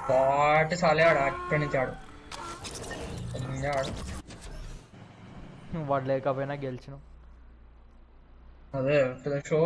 వాటి సాలే ఆడు అక్కడి నుంచి ఆడు ఆడు వాడు లేకపోయినా గెలిచినాం. అదే షో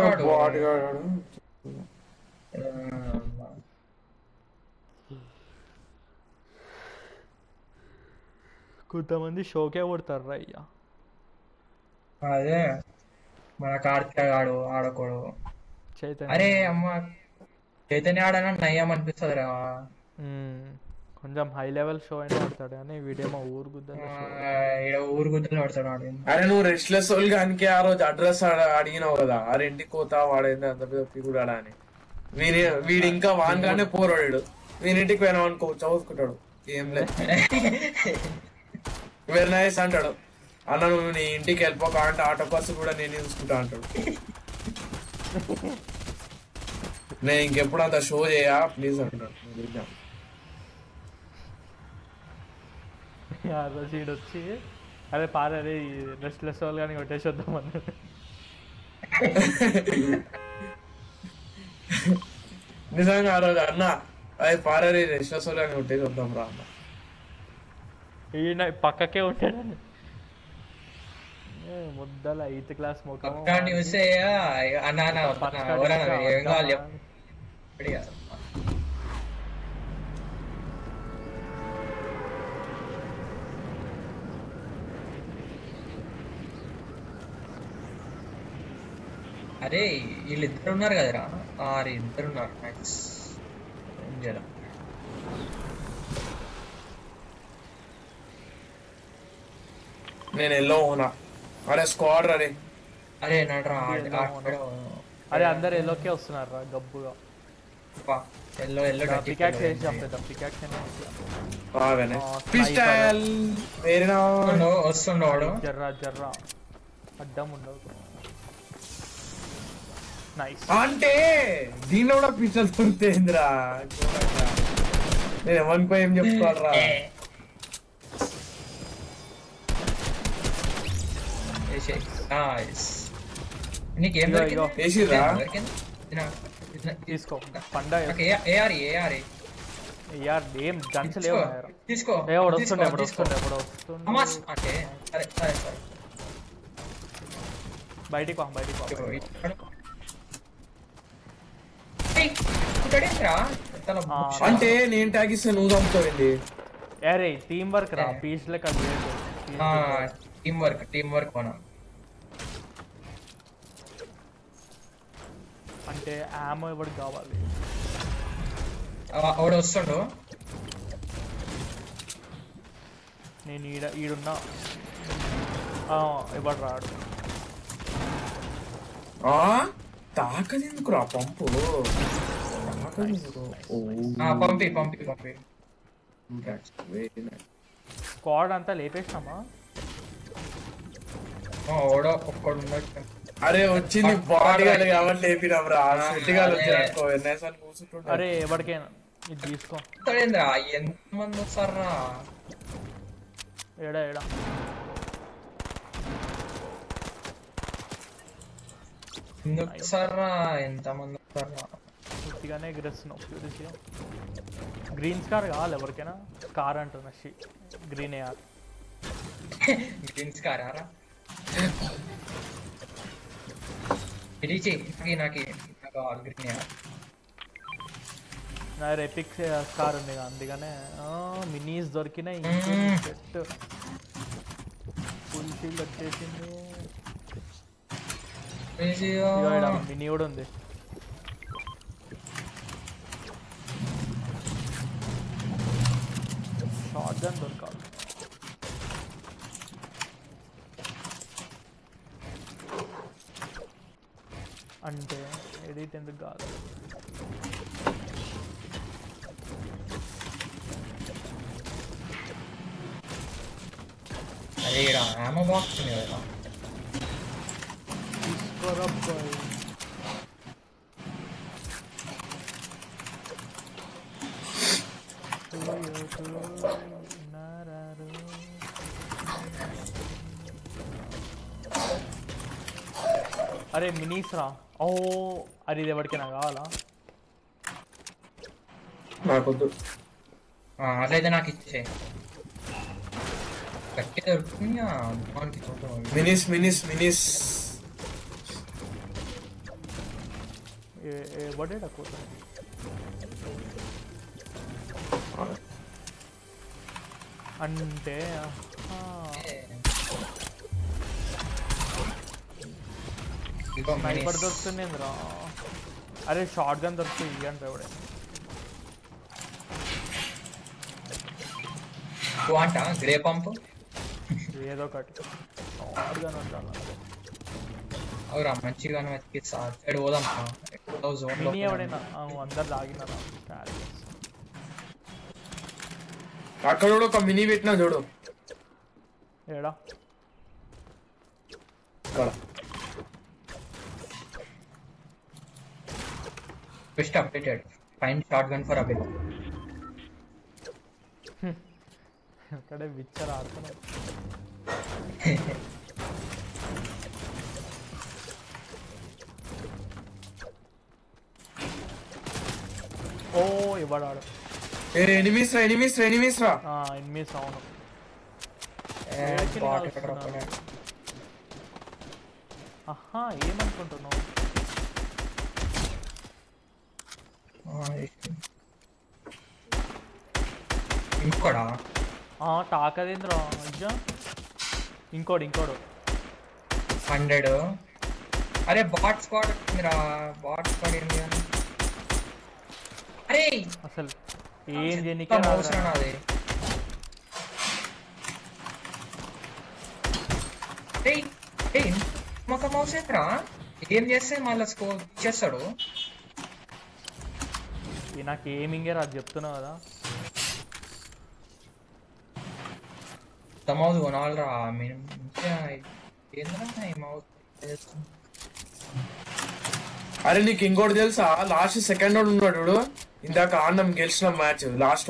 కొంతమంది షోకే కొడతారు రా అయ్యా. అదే మన కార్తిక్ ఆడు ఆడకూడదు. చైతన్య అరే అమ్మ చైతన్య ఆడనా నయ్యం అనిపిస్తుంది రా. కొంచెం హై లెవెల్ షో అయినా ఆడతాడు కానీ వీడేమో ఊరు గుద్దలు ఊరు గుద్దలు ఆడతాడు ఆడు. అరే నువ్వు రెస్ట్లెస్ సోల్ గానికి ఆ రోజు అడ్రస్ అడిగినావు కదా, ఆ రెంటికి పోతా వాడైంది అంత కూడా అని. వీడి ఇంకా వాన్గానే పోరాడాడు. వీనింటికి పోయినావు అనుకో చదువుకుంటాడు, ఏం లేదు వెరీ నైస్ అంటాడు. అన్న నువ్వు నీ ఇంటికి వెళ్ళిపోక అంటే ఆటో బస్సు కూడా నేను చూసుకుంటా అంటాడు. నేను ఇంకెప్పుడు అంత షో చేయా ప్లీజ్ అంటాడు. సీడ్ వచ్చి అదే పారే అదే రెస్ట్లెస్ వాళ్ళు కానీ కొట్టేసి వద్దాం అన్నాడు. నిజంగా ఆ రోజు అన్న అది పారే రెస్ట్లెస్ వాళ్ళు కానీ కొట్టేసి వద్దాం రా అన్న. ఈయన పక్కకే ఉంటాడని ముద్దల 8th క్లాస్ ముఖం అరే వీళ్ళిద్దరు ఉన్నారు కదరా, ఇద్దరు ఉన్నారు. నేను ఎల్లో ఉన్నా. అరే స్క్వాడ్ అరే అరే నడరా. అరే అందరు ఎల్లోకే వస్తున్నారు రా గబ్బుగా. ఎల్లో ఎల్లో పికాక్స్ వేసి చంపేద్దాం. పికాక్స్ వస్తుండవాడు. జర్రా అడ్డం ఉండవు. నైస్. అంటే దీనిలో కూడా పిస్టల్ దొరుకుతుందిరా. నేను ఎవరికి ఏం చెప్తారా. నీకేం తీసుకో పండగ ఏం గన్స్ లేవు. తీసుకో ఎవడు వస్తుండే బయటికి అంటే నేను తాగిస్తే నువ్వు చంపుతావండి. అరే టీం వర్క్ రా. పీస్ లెక్క టీం వర్క్ అంటే ఆమో ఎవరికి కావాలి. వాడు వస్తుండు. నేను ఈడున్నా. ఎవడు రాడు. తాకదెందుకురా పంపు. పంపి స్క్వాడ్ అంతా లేపేసినామా. అరే వచ్చింది బాడీ కాబట్టి లేపినాం రా. అరే ఎవరికైనా ఇది తీసుకో. ఎంతమంది వస్తారా. ఏడా ఎంతమంది వస్తారా. పూర్తిగానే ఎగిరేస్తున్నావు ప్యూరిటీగా. గ్రీన్ స్కార్ కావాలి ఎవరికైనా. కార్ అంటున్నా గ్రీన్ ఏఆర్. గ్రీన్ స్కార్ ఆరా నా ఎపిక్ స్కార్ ఉంది అందుకనే మినీస్ దొరికినాయి. సెట్ ఫుల్ ఫీల్ వచ్చేసింది. మినీ కూడా ఉంది. షార్ట్ గన్ దొరకాలి. అంటే ఎడిట్ ఎందుకు కాదు. అదే ఆమో బాక్స్ ఉంది కదా. అరే మినీస్ రా. ఓ అరే ఇది ఎవరికైనా కావాలా. నాకొద్దు. అట్లయితే నాకు ఇచ్చే గట్టి దొరుకుతుంది మనకి చూద్దాం. మినిస్ పడేడా కోత అంటే స్నైపర్ దొరుకుతుంది ఏంద్రా. అరే షార్ట్ గన్ దొరుకుతుంది ఇవ్వండి ఎవడే అంట గ్రే పంప్ ఏదో ఒకటి షార్ట్ గన్ ఉంటాను. అవురా మంచిగా సైడ్ పోదాం. మినీ ఎవడైనా అందరు తాగినా అక్కడ కూడా ఒక మినీ పెట్టినా చూడు. ఏడా Best updated. Find shotgun for Abel. అక్కడే విచ్చర్ ఆడుతున్నాడు. ఓ ఇవ్వడాడు. ఎనిమిస్ రా ఎనిమిస్ అవును. ఆహా ఏమనుకుంటున్నావు? ఇంకోడా టాకదేంద్ర ఇంకోడు 100. అరే బాట్ స్క్వాడ్ వచ్చిందిరా. బాట్ స్క్వాడ్ ఏంది అరే అసలు ఏం చేయనికే అవసరం అది. మాకు మౌస్ ఏంట్రా ఏం చేస్తే మళ్ళీ స్కోర్ చేస్తాడు. నాకు ఏమింగే రాదు చెప్తున్నావు కదా. మౌస్ కొనాలరా. అరే నీకు ఇంకోటి తెలుసా? లాస్ట్ సెకండ్ వాడు ఉన్నాడు ఇందాక ఆడినాం గెలిచిన మ్యాచ్ లాస్ట్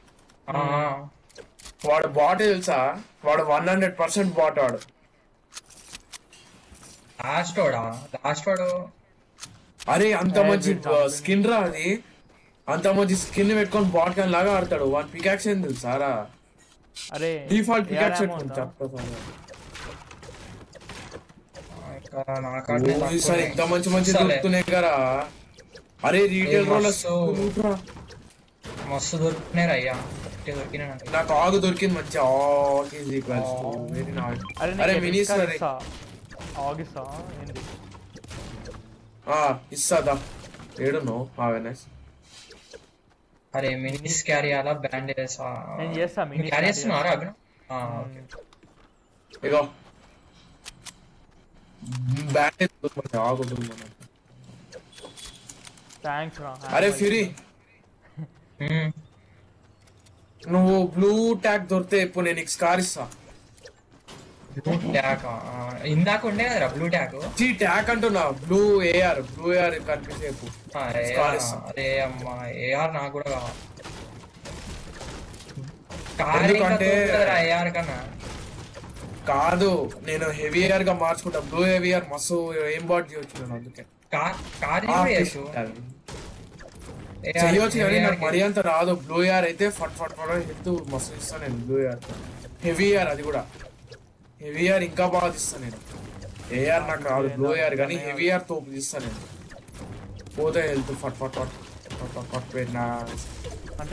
వాడు బాట్ తెలుసా? వాడు 100% బాట్ వాడు. లాస్ట్ వాడు అరే అంత మంచి స్కిన్ రా అది. అంత మంచి స్కిన్ పెట్టుకొని బాట్ గన్ లాగా ఆడతాడు. వాడు పికాక్స్ ఏం తెలుసారా? అరే డిఫాల్ట్ పికాక్స్ పెట్టుకుంటా. ఇంత మంచి దొరుకుతున్నాయి కదా. అరే రీటైల్ మస్తు దొరుకుతున్నాయి అయ్యా. నాకు ఆగు దొరికింది మంచి. అరే మినీస్ ఇస్తాదా ఏడును అవేర్నెస్. అరే మినీస్ క్యారీ అలా బ్యాండేజ్ నేను చేస్తా. క్యారీ చేస్తున్నారా? ఇగో బ్యాండేజ్ ఆగుతుంది. థ్యాంక్స్ రా. అరే ఫ్యూరీ నువ్వు బ్లూ ట్యాగ్ దొరికితే ఇప్పుడు నేను నీకు స్కార్ ఇస్తా. ఇందాక ఉండే కదరా బ్లూ ట్యాగ్. ట్యాగ్ అంటున్నా బ్లూ ఏఆర్ కనిపిస్తే అరే అమ్మా ఏఆర్ నాకు కూడా ఏఆర్ కన్నా కాదు. నేను హెవీ ఏఆర్ గా మార్చుకుంటా. బ్లూ హెవీ ఏఆర్ మస్తు ఏం బాట్ చేయొచ్చు. అందుకే చేయొచ్చు కానీ నాకు మరీ అంత రాదు. బ్లూ ఏఆర్ అయితే ఫట్ హెల్త్ మస్తు ఇస్తాను నేను. బ్లూ ఏఆర్ హెవీ ఏఆర్ అది కూడా హెవీ ఏఆర్ ఇంకా బాగా తీస్తాను నేను. ఏఆర్ నాకు రాదు బ్లూ ఏఆర్ కానీ హెవీ ఏఆర్ తోపు తీస్తాను నేను. పోతే హెల్త్ ఫట్ పెట్టినా అంటే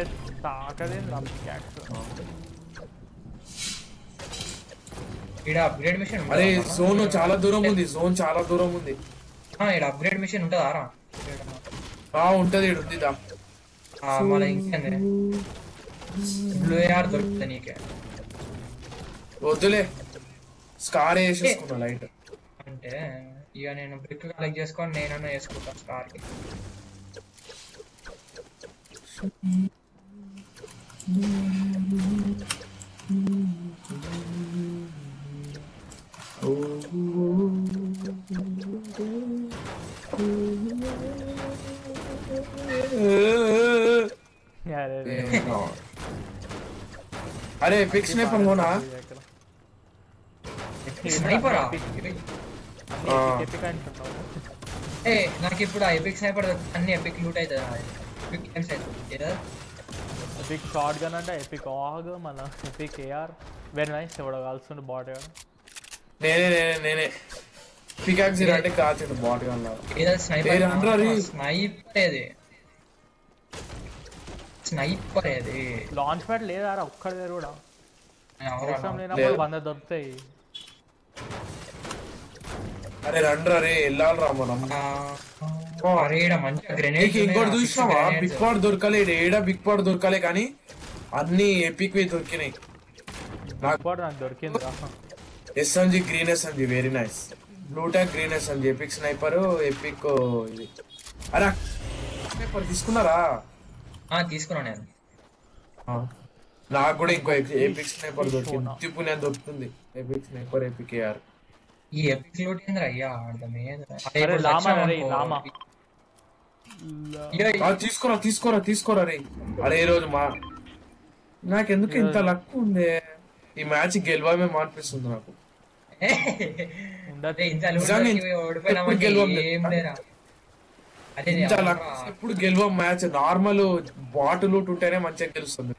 అప్గ్రేడ్ మిషన్. అరే జోన్ చాలా దూరం ఉంది. అప్గ్రేడ్ మిషన్ ఉంటుందా? ఉంటది. ఉందిదా మన ఇంకేంది బ్లూ ఏఆర్ దొరుకుతుంది నీకే. వద్దులే స్కార్ వేసేసుకున్నా లైట్. అంటే ఇక నేను బ్రిక్ కలెక్ట్ చేసుకొని నేనన్నా వేసుకుంటాను స్కార్ కి. అరే ఎపిక్ స్నైపర్ హోనా? స్నైపరా? నాకు ఇప్పుడు ఆ ఎపిక్ స్నైపర్ అన్ని ఎపిక్ లూట్ అవుతుంది. ఎపిక్ షార్ట్ గన్ అంటే ఎపిక్ ఆగ్ మళ్ళీ ఎపిక్ ఏఆర్ వెరీ నైస్. ఎవడో కాల్స్తుండే బాట్ గాడు. నేనే పికాక్స్ అంటే కాల్చిండు బాట్ గన్ స్నైపర్ అది లాంచ్ ప్యాడ్ లేదా ఒక్కడి దగ్గర కూడా అవసరం లేనప్పుడు 100 దొరుకుతాయి. అరే రండ్రా రే వెళ్ళాలరా మనం. ఇంకోటి చూసినావా బిగ్ పాట్ దొరకలే ఏడా బిగ్ పాట్ దొరకలే కానీ అన్ని ఎపిక్ దొరికినాయి. నాకు దొరికింది SMG green SMG very nice. Blue tag green SMG epic sniper epic ఇది. అరే తీసుకున్నారా? తీసుకున్నా నేను. నాకు కూడా ఇంకో ఎపిక్ స్నైపర్ దొరికింది. తిప్పు నేను దొరుకుతుంది ఎపిక్ స్నైపర్ ఎపిక్ ఏఆర్. ఈ ఎపిక్ లూట్ ఏంద్రా అయ్యా అర్థమే. తీసుకోరా రే. అరే ఈ రోజు నాకెందుకు ఇంత లక్ ఉంది ఈ మ్యాచ్ గెలవమే అనిపిస్తుంది నాకు. ఎప్పుడు గెలవం మ్యాచ్ నార్మల్ బాట్ లూట్ ఉంటేనే మంచిగా గెలుస్తుంది.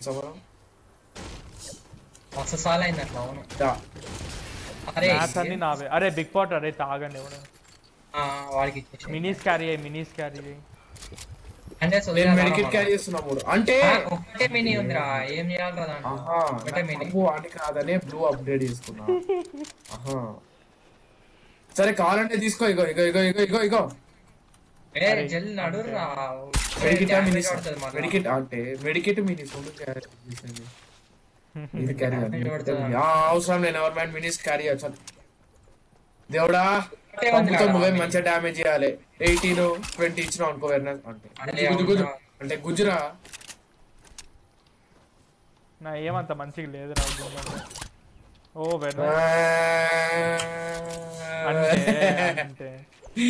అరే బిగ్ పాట్ అరే తాగండి వాడికి minis carry minis carry medkit carry చేస్తున్నాము. అంటే ఒకటే మినీ ఉందిరా ఏం చేయాలి వాడికి కాదనే బ్లూ అప్డేట్ చేసుకున్నా. సరే కావాలంటే తీసుకో. ఇగో ఇగో ఇగో ఇగో ఇగో ఇగో మెడికిట్ అంటే మెడికిట్ మినీస్ ఇది క్యారీ అవసరం లేదు. ఎవర్ మ్యాన్ మినీస్ క్యారీ అవ్వచ్చు. దేవుడా నువ్వే మంచిగా డామేజ్ చేయాలి. 18-20 ఇచ్చిన అనుకో అంటే గుజరా నా ఏమంత మంచిగా లేదు. ఓ అంటే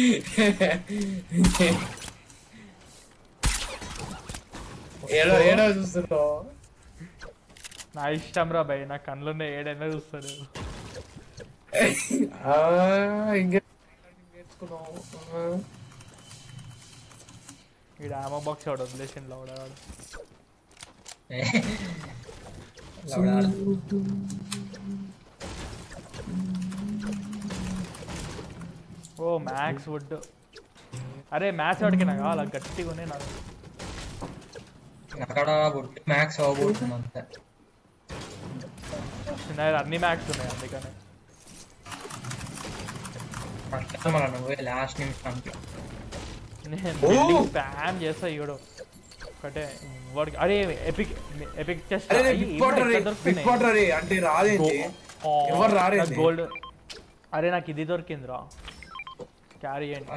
ఏడో చూస్తున్నావు. నా ఇష్టం రా భయ్. నా కళ్ళున్న ఏడైనా చూస్తాడు. వీడు ఆమో బాక్స్ వాడు వదిలేసిండు లౌడాడు. ఓ మ్యాక్స్ వుడ్. అరే మ్యాక్స్ వాడికి నాకు అలా గట్టిగా ఉన్నాయి. మ్యాక్స్ అన్ని మ్యాక్స్ ఉన్నాయి అందుకనే లాస్ట్ నిమిషానికి నేను స్పామ్ చేస్తా. ఇవ్వడు ఒకటే వాడికి. అరే ఎపిక్ ఎపిక్ చెస్ట్ అంటే రాదేంటి ఎవరు రారే గోల్డ్. అరే నాకు ఇది దొరికిందిరా క్యారీ చేయండి.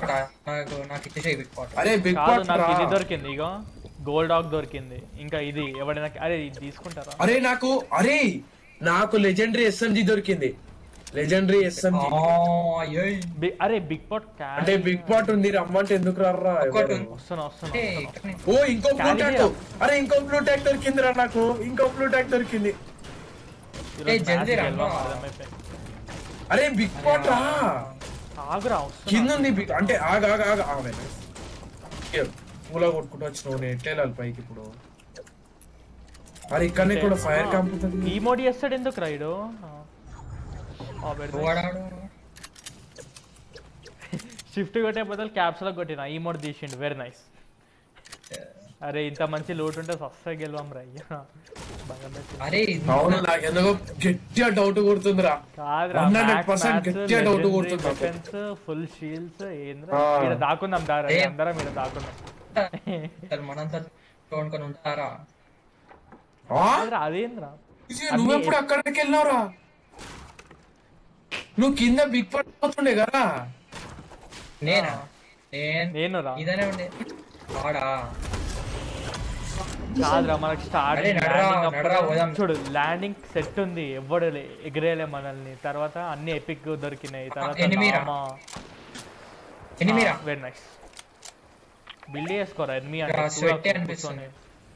నాకు ఇది దొరికింది. ఇగో గోల్డ్ డాగ్ దొరికింది. ఇంకా ఇది ఎవడైనా అరే ఇది తీసుకుంటారా? నాకు లెజెండరీ ఎస్ఎంజి దొరికింది. లెజెండరీ ఎస్ఎంజి అరే బిగ్ పాట్ అంటే బిగ్ పాట్ ఉంది రమ్మంటే ఎందుకు రారా? వస్తున్నా. ఓ ఇంకో బ్లూ ట్యాగ్. అరే ఇంకో బ్లూ ట్యాగ్ దొరికిందిరా నాకు. ఇంకో బ్లూ ట్యాగ్ దొరికింది. అరే బిగ్ పాట్ రా కింద ఉంది. అంటే పూల కొట్టుకుంటూ వచ్చినావు. నేను ఎట్లా వెళ్ళాలి పైకి ఇప్పుడు? అరే ఇక్కడనే కూడా ఫైర్ కంపుతుంది. ఈ మోడ్ చేస్తాడు ఎందుకు రైడు? షిఫ్ట్ కొట్టే బదులు క్యాప్స్ కొట్టిన ఈ మోడ్ తీసిండు. Very nice. అరే ఇంత మంచి లోటు ఉంటే సస్తా గెలవం రా. నాకెందుకో గట్టిగా డౌట్ కొడుతుందిరా. 100% డౌట్ కొడుతుంది. ఫుల్ షీల్డ్స్ ఏంద్రా ఇక్కడ దాకుందాం. అందరం ఇక్కడ దాకుందాం. అదేంద్రా నువ్వు ఎప్పుడు అక్కడికి వెళ్ళినావురా? నువ్వు కింద బిగ్ పాట్ పోతుండే కదా. నేను రా ఇదనే ఉండే కాదురా. మనకి స్టార్ట్ చూడు ల్యాండింగ్ సెట్ ఉంది. ఎవడు ఎగిరేలే మనల్ని. తర్వాత అన్ని ఎపిక్ దొరికినాయి. తర్వాత వెరీ నైస్. బిల్డ్ చేసుకోరా ఎనిమి అంటే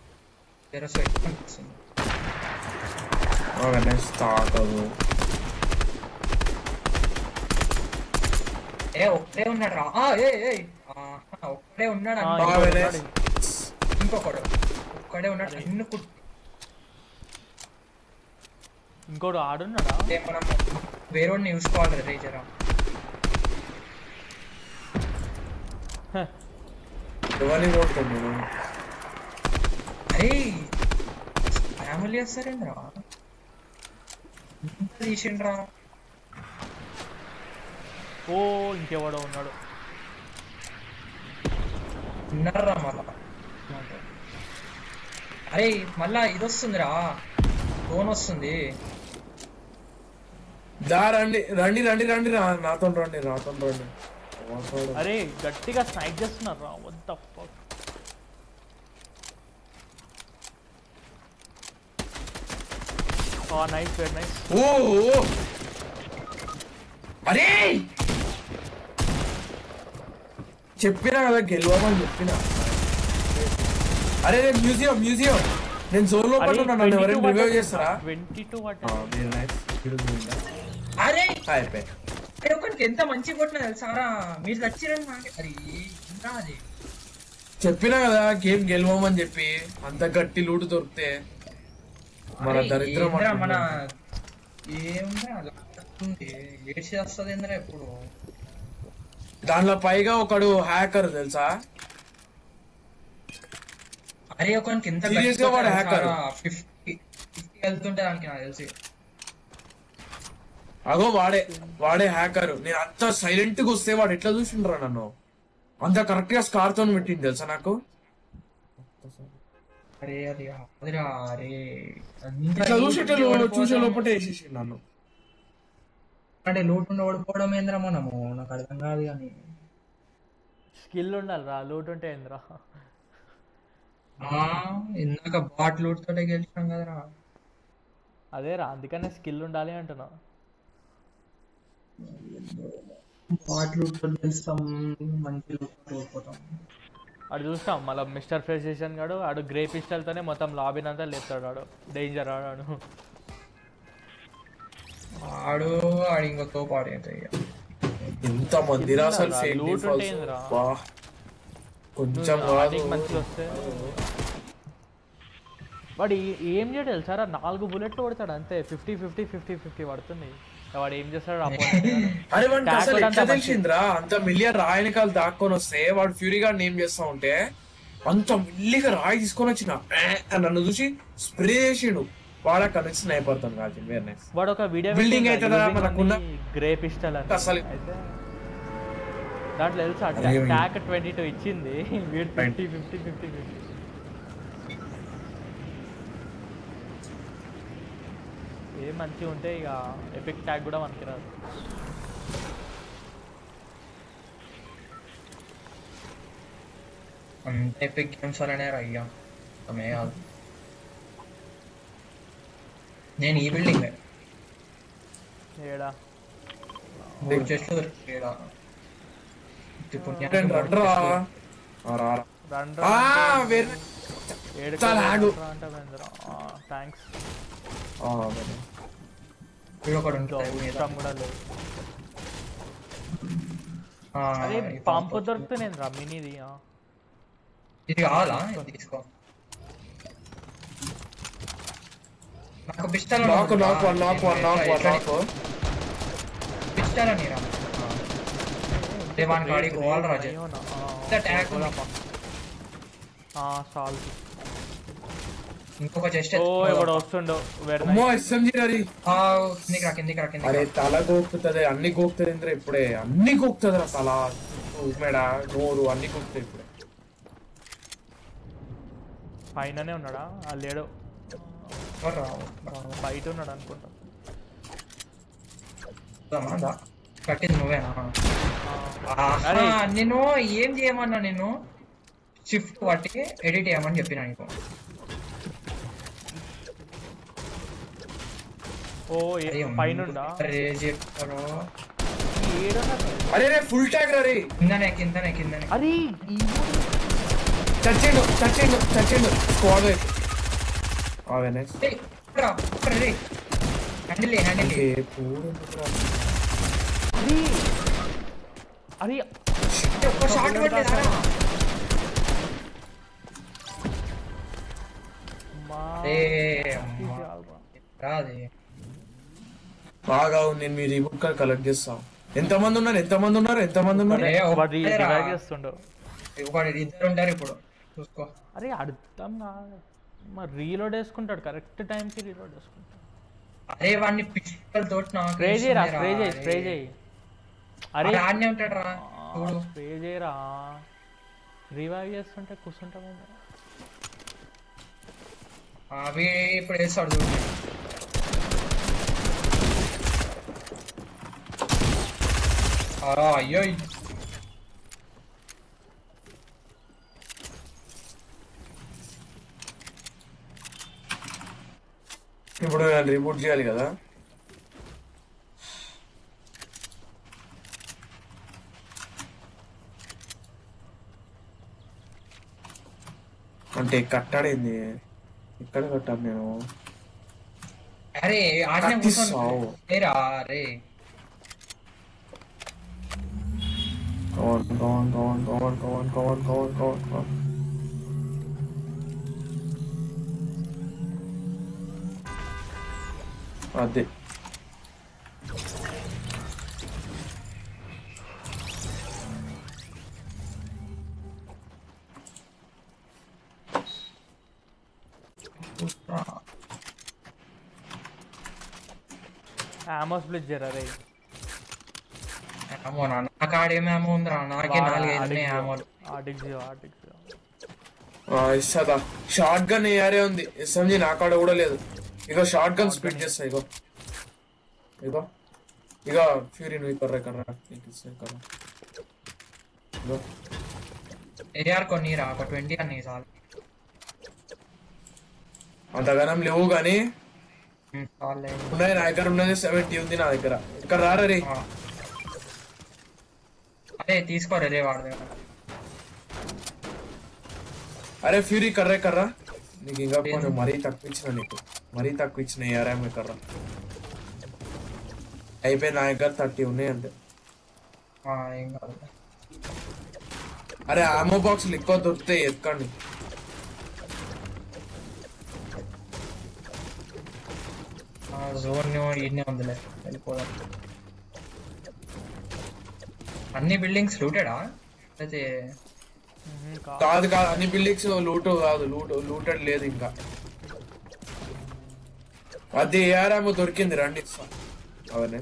ఒక్కడే ఉన్నాడు రా. ఒక్కడే ఉన్నాడు. ఇంకొకడు ఒక్కడే ఉన్నాడు అన్ని ఇంకోడు ఆడున్నాడా? మనం వేరేవాడిని చూసుకోవాలి రే జరా. ఎవరిని కొడుతున్నాను? అరే ఫ్యామిలీ వస్తారేంద్రా తీసిండ్రా. ఓ ఇంకెవడో ఉన్నాడు. ఉన్నారా మళ్ళా? అరే మళ్ళా ఇది వస్తుందిరా, ఫోన్ వస్తుంది. రండి రండి రండి రండి నాతో రండి నాతో రండి. అరే గట్టిగా స్నైప్ చేస్తున్నారు రా. What the fuck. Nice very nice. ఓ అరే చెప్పినా కదా గెలవమని చెప్పినా. అరే మ్యూజియం మ్యూజియం నేను జోన్ లో పట్టున్నా, నన్ను ఎవరైనా రివైవ్ చేస్తారా? 22 వాట్. అరే అయిపోయి ఒకరికి ఎంత మంచి కొట్టినా తెలుసారా మీరు చచ్చిరండి. అది అది చెప్పినా కదా గేమ్ గెలవమని చెప్పి. అంత గట్టి లూటు దొరికితే మన దరిద్రం మన ఏముందా ఏడ్చి వస్తుంది ఏంద్రా ఎప్పుడు. దాంట్లో పైగా ఒకడు హ్యాకర్ తెలుసా? అరే ఒకరికి ఎంత వాడు హ్యాకర్ 50 వెళ్తుంటే దానికి నాకు తెలిసి. అగో వాడే హ్యాకర్. నేను అంత సైలెంట్ గా వస్తే వాడు ఎట్లా చూసిండ్రా నన్ను? అంత కరెక్ట్ గా స్కార్ తో పెట్టింది తెలుసా నాకు. అరే అది అదిరా అరే ఇట్లా చూసే లోపల వేసేసి నన్ను. అంటే లూట్ ఉండి ఓడిపోవడం ఏంద్రా మనము, నాకు అర్థం కాదు. కానీ స్కిల్ ఉండాలి రా, లూట్ ఉంటే ఏంద్రా. ఇందాక బాట్ లూట్ తోటే గెలిచాం కదరా. అదే రా, అందుకనే స్కిల్ ఉండాలి అంటున్నా. బాట్ లూట్ తో గెలుస్తాం, మంచి లూట్ ఓడిపోతాం. అడు చూస్తాం మళ్ళీ మిస్టర్ ఫ్రెషేషన్ గాడు ఆడు గ్రే పిస్టల్ తోనే మొత్తం లాబిన్ అంతా లేపుతాడు. ఆడు డేంజర్ ఆడు. ఆడు ఇంకో తోపు ఆడి ఎంత మంది అసలు లూట్ ఉంటే ఏంద్రా కొంచెం మంచిగా వస్తే. వాడు ఏం చేయడు తెలుసారా, 4 బుల్లెట్లు కొడతాడు అంతే. 50-50-50-50 పడుతుంది. వాడు ఏం చేస్తాడు? అరే వాడికి అసలు ఎట్లా తెలిసిందిరా అంత మిలియన్ రాయనికాలు దాక్కొని వస్తే? వాడు ఫ్యూరీగా నేమ్ చేస్తా ఉంటే అంత మిల్లిగా రాయి తీసుకొని వచ్చిన నన్ను చూసి స్ప్రే చేసిండు. వాడు అక్కడ నుంచి స్నైపర్ తో కాల్చింది. వాడు ఒక వీడియో బిల్డింగ్ అవుతుందా మనకున్న గ్రే పిస్టల్ అని అసలు దాంట్లో తెలుసా ట్యాక్ 22 ఇచ్చింది. 50-50-50-50 ఏ మంచిగా ఉంటే ఇక ఎపిక్ ట్యాగ్ కూడా మనకి రాదు. అంత ఎపిక్ గేమ్స్ వల్లనే అయ్యా అమే కాదు. నేను ఈ బిల్డింగ్ ఏడా చెట్లు దొరికేడా థ్యాంక్స్. అదే పంపు దొరుకుతుంది రా మినీది. ఇది కావాలా? తీసుకో. నాకు పిస్టల్ పిస్టల్ అని రా. దేవాన్ గాడి గోల్ రాజే అటాక్ సాల్వ్. ఇంకొక చెస్ట్ ఎవడో వస్తుండో. అరే తల గోకుతుంది, అన్ని గోకుతుంది ఇంద్ర ఇప్పుడే. అన్ని గోకుతుంది రా తల, మేడా, నోరు అన్ని గోకుతాయి ఇప్పుడే. పైననే ఉన్నాడా? లేడు, బయట ఉన్నాడు అనుకుంటా. కట్టింది నువ్వేనా? నేను ఏం చేయమన్నా, నేను షిఫ్ట్ పట్టి ఎడిట్ చేయమని చెప్పినా నీకు. ఓ పైన ఫుల్ ట్యాగ్ రే. కిందనే కిందనే కిందనే. అరే చచ్చిండు చచ్చిండు చచ్చిండు. స్క్వాడ్ వైపు అరే ఒక్క షాట్ పట్టలేదా? రాది బాగా నేను మీ రీబూట్ కార్డ్ కలెక్ట్ చేస్తా. ఎంతమంది ఉన్నారు వాడు రివైవ్ చేస్తుండవు. ఇద్దరు ఉంటారు ఇప్పుడు చూసుకో. అరే అర్థం కాదు, మరి రీలోడ్ వేసుకుంటాడు కరెక్ట్ టైంకి రీలోడ్ వేసుకుంటాడు. అరే వాడిని పిస్టల్ తోటి స్ప్రే చేయి. అరే ఆడనే ఉంటాడు రా, స్ప్రే చేయరా, రివైవ్ చేస్తుంటే కూర్చుంటాం. అవి ఇప్పుడు వేస్తాడు చూడండి. అయ్యో ఇప్పుడు రిపోర్ట్ చేయాలి కదా. అంటే కట్టాడేంది, ఇక్కడ కట్టాను నేను. అరే ఆడనే కూర్చోరా రే. Go on. అదే ఆమోస్ బ్లిచ్ జరా రే. నాకు ఆడేమేమో ఉందిరా, నాకే 4-5 ఆమోలు. ఇస్తుందా షార్ట్ గన్ ఏరే ఉంది, ఎస్ఎంజీ నా కాడ కూడా లేదు. ఇగో షార్ట్ గన్ స్పీడ్ చేస్తా. ఇగో ఫ్యూరీ నువ్వు కర్రా ఏఆర్ కొనిరా, ఒక 20 అన్ని చాలు. అంతగానం లేవు కానీ ఉన్నాయి నా దగ్గర. ఉన్నది 70 ఉంది నా దగ్గర. ఇక్కడ రారా రే. అరే తీసుకోరా రే వాడి దగ్గర. అరే ఫ్యూరీ కర్రా నీకు ఇంకా కొన్ని మరీ తక్కువ ఇచ్చిన ఏఆర్ఎం కర్రా. అయిపోయి నా దగ్గర 30 ఉన్నాయి అంతే. ఏం కాదు. అరే ఆమో బాక్స్లు ఎక్కువ దొరుకుతాయి, ఎక్కండి. జోన్ ఇన్నే ఉందిలే, వెళ్ళిపోదాం. అన్ని బిల్డింగ్స్ లూటెడా? అయితే కాదు అన్ని బిల్డింగ్స్ లూటెడ్ లేదు ఇంకా. అది ఏఆర్ఎం దొరికింది, రండి అవన్నీ.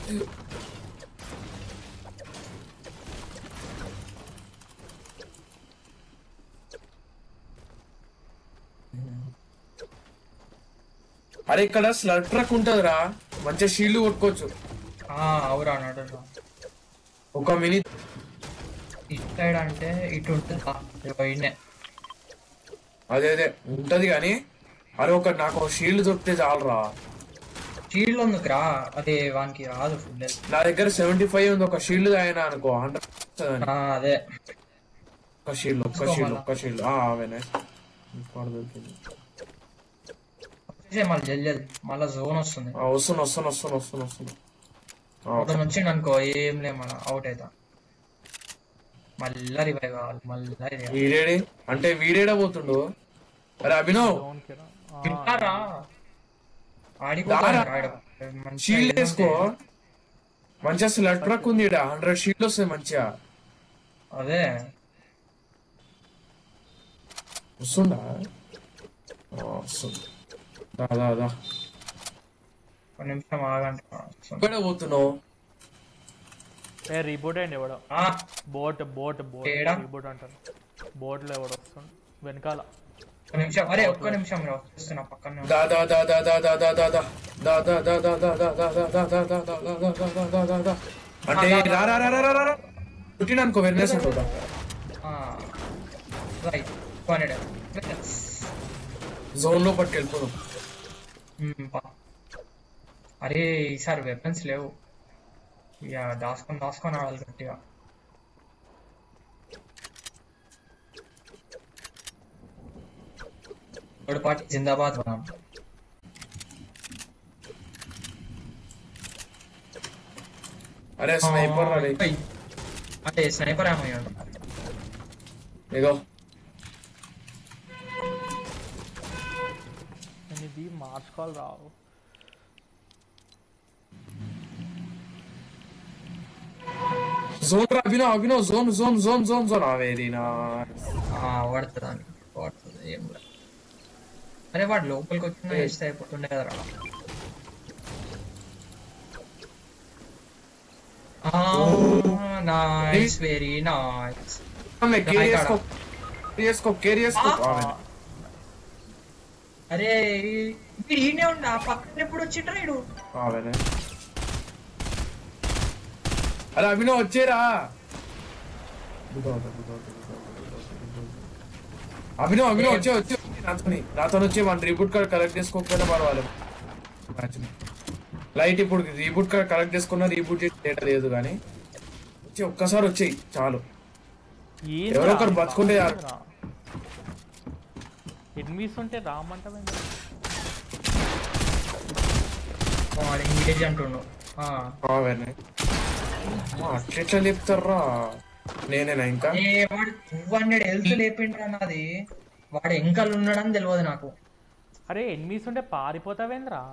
అరే ఇక్కడ స్లడ్ ట్రక్ ఉంటదిరా, మంచిగా షీల్డ్ కొట్టుకోవచ్చు. అవురా నడు. ఒక మినిట్ ఇటు సైడ్ అంటే ఇటు ఉంటుంది. అదే ఉంటది కానీ అరే నాకు షీల్డ్ దొరికితే చాలరా. షీల్డ్ ఉందిరా, అదే వానికి రాదు ఫుడ్. నా దగ్గర 75 ఉంది. ఒక షీల్డ్ అయినా అనుకో 100. అదే ఒక షీల్డ్ అవేనా దొరికింది. మళ్ళీ జల్ది మళ్ళీ జోన్ వస్తుంది. వస్తున్నా అక్కడ నుంచి అనుకో ఏం లే, మన అవుట్ అవుతా. మళ్ళా రివైవ్ కావాలి, మళ్ళీ అంటే వీడేడా పోతుండు. అరే అభినవ్ షీల్డ్ వేసుకో, మంచిగా స్లడ్ ట్రక్ ఉంది. 100 షీల్డ్ వస్తాయి మంచిగా. అదే వస్తుందా? దాదా ఒక నిమిషం ఆగండి. ఇక్కడ పోతున్నావు. రీబోట్ అండి ఎవడో. బోట్ రీబోట్ అంటారు. బోట్ లో ఎవడో వస్తుంది వెనకాల. ఒక్క నిమిషం వస్తున్నా పక్కన. అంటే పుట్టిననుకో వెర్నేస్ ఉంటుందా. జోన్ లో పట్టుకెళ్ళిపోను. అరే ఈసారి వెపన్స్ లేవు, ఇక దాసుకొని ఆడాలి గట్టిగా. పార్టీ జిందాబాద్ మనం. అరే స్నైపర్ అదే స్నైపర్ ఏమయ్యాడు. ఇగో ఇది మార్చుకోవాలి రావు. జోన్ రా Abhinav zone zone zone zone zone very నా పడుతుంది అని పడుతుంది ఏం లేదు. అరే వాడు లోపలికి వచ్చిన వేస్తే అయిపోతుండే కదరా. Nice very nice. అరే వీడు ఈయనే ఉండ పక్కన ఎప్పుడు వచ్చిండ్రా వీడు. అరే అభినవ్ వచ్చేరా. అభినవ్ వచ్చే నాతో వచ్చి మన రీబూట్ కార్డ్ కలెక్ట్ చేసుకోకపోయినా పర్వాలేదు. లైట్ ఇప్పుడు రీబూట్ కార్డ్ కలెక్ట్ చేసుకున్నా రీబూట్ చేసి డేటా లేదు కానీ వచ్చి ఒక్కసారి వచ్చేయి చాలు. ఎవరో ఒకరు బతుకుంటే ఎనిమిస్ ఉంటే రామంటావే అంటున్నావు. అట్లెట్లా లేపుతారా. నేనేనా ఇంకా వాడు 200 హెల్త్ లేపిండ్రా నాది. వాడు ఎంకలు ఉన్నాడని తెలియదు నాకు. అరే ఎనిమిస్ ఉంటే పారిపోతావేంద్రా.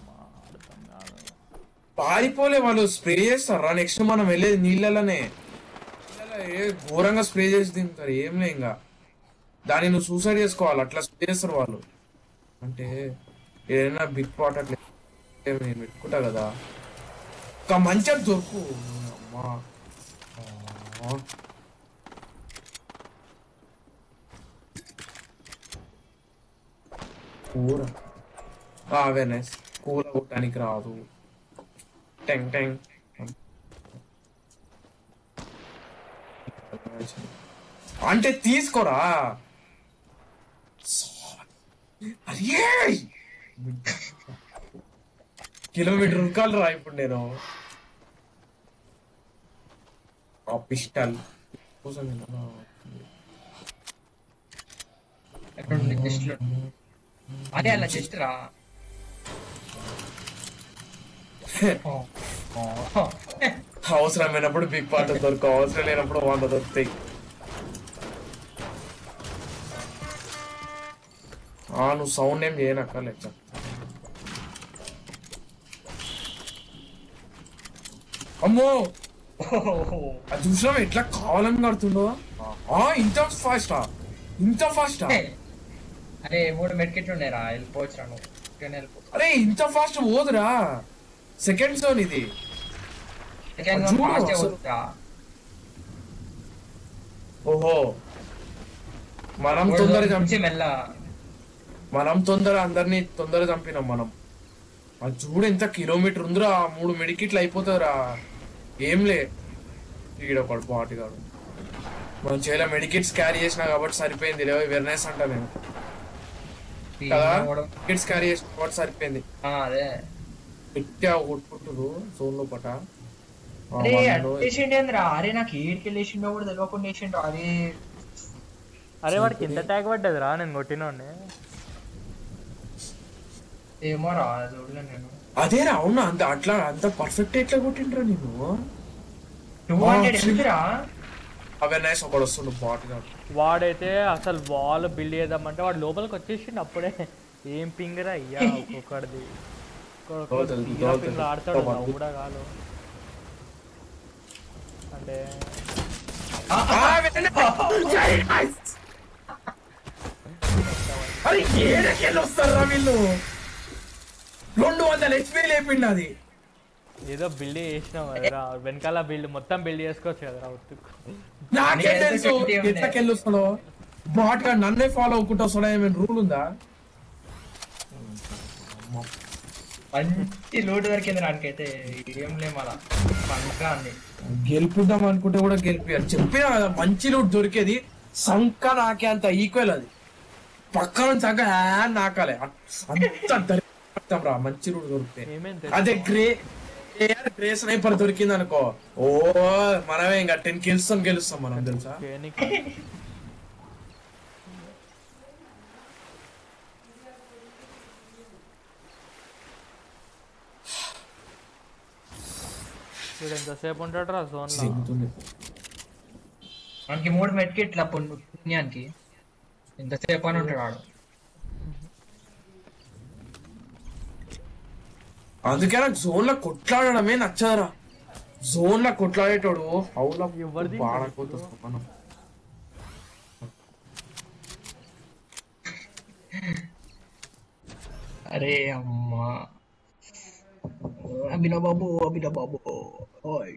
పారిపోలే వాళ్ళు స్ప్రే చేస్తారా. నెక్స్ట్ మనం వెళ్ళేది నీళ్ళలోనే ఘోరంగా స్ప్రే చేసి దింపుతారు. ఏం లే ఇంకా దాన్ని నువ్వు సూసైడ్ చేసుకోవాలి. అట్లా స్ప్రే చేస్తారు వాళ్ళు. అంటే ఏదైనా బిగ్ పాట్ అట్లా నేను పెట్టుకుంటా కదా. ఒక మంచి దొరుకు అమ్మా. కూర అవేర్నెస్ కూర కొట్టడానికి రాదు. టెంగ్ టెంగ్ అంటే తీసుకోరా. అరే కిలోమీటర్ ఉరకాలి రా ఇప్పుడు నేను. పిస్టల్ అదే అలా జస్ట్ రా. అవసరమైనప్పుడు బిగ్ పార్ట్ దొరక, అవసరం లేనప్పుడు 100 దొరుకుతాయి. నువ్వు సౌండ్ ఏం చేయనక్కర్లే. అమ్మో అది చూసినా ఎట్లా కావాలని కడుతుండో. ఇంత ఫాస్టా. అరే 3 మెడ్కిట్లు ఉన్నాయిరా. వెళ్ళిపోవచ్చురా నువ్వు. అరే ఇంత ఫాస్ట్ పోదురా. సెకండ్ జోన్ ఇది. ఓహో మనం తొందర అందరినీ తొందర చంపినాం మనం. అది చూడు ఎంత కిలోమీటర్ ఉందిరా. 3 మెడికిట్లు అయిపోతారా. ఏంలే ఈడొకడు పాటిగాడు. మనం చాలా మెడికిట్స్ క్యారీ చేసినా కాబట్టి సరిపోయింది. లేవో వెర్నెస్ అంటా నేను కదా. మెడికిట్స్ క్యారీ చేసిన కాబట్టి సరిపోయింది. అదే పెట్టా కొట్టుకుంటారు జోన్ లో పట. అరే నాకు ఏడికెళ్ళేసిండో కూడా తెలియకుండా వేసిండు. అరే వాడికి ఎంత ట్యాగ్ పడ్డది రా. నేను కొట్టినోడ్ని ఏమో రా చూడలే నేను. అదే రా. అవునా అట్లా అంత పర్ఫెక్ట్ ఎట్లా కొట్టిండ్రా నేను. 200 అవేర్నెస్ ఒకడు వస్తుండు బాట్ గా. వాడైతే అసలు వాల్ బిల్డ్ చేద్దామంటే వాడు లోపలికి వచ్చేసిండు అప్పుడే. ఏం పింగరా అయ్యా ఒక్కొక్కడిది. ఆడతాడు కూడా కాదు అంటే. వస్తారా వీళ్ళు. 200 HP లేపిండి. అది ఏదో బిల్డ్ చేసినావు కదరా. వెనకాల బిల్డ్ మొత్తం బిల్డ్ చేసుకోవచ్చు కదరా. నాకే తెలుసు ఎట్లకెళ్ళి వస్తాడో. బాట్ గా నన్నే ఫాలో అవ్వకుండా వస్తాడా. ఏమైనా రూల్ ఉందా. మంచి లోటు దొరికింది నాకైతే. ఏం లే మళ్ళా పండుగ అన్ని గెలుపుద్దాం అనుకుంటే కూడా గెలిపారు. చెప్పినా కదా మంచి లూట్ దొరికేది. సంక నాకే అంత ఈక్వల్. అది పక్కన సంక నాకాలే అంత రా. మంచి లూట్ దొరికితే అదే గ్రే స్నైపర్ దొరికింది అనుకో. ఓ మనమే ఇంకా 10 kills గెలుస్తాం మనం తెలుసా. ఎంతసేపు ఉంటాడు రా జోన్ లో. మనకి 3 మెడ్కిట్ల పుణ్యానికి ఎంతసేపు అని ఉంటాడు వాడు. అందుకే నాకు జోన్ లో కొట్లాడడమే నచ్చదురా. జోన్ లా కొట్లాడేటోడు హౌలా ఎవరిది బాడకపోతే మనం అరే అమ్మా అభినవ్ బాబు ఓయ్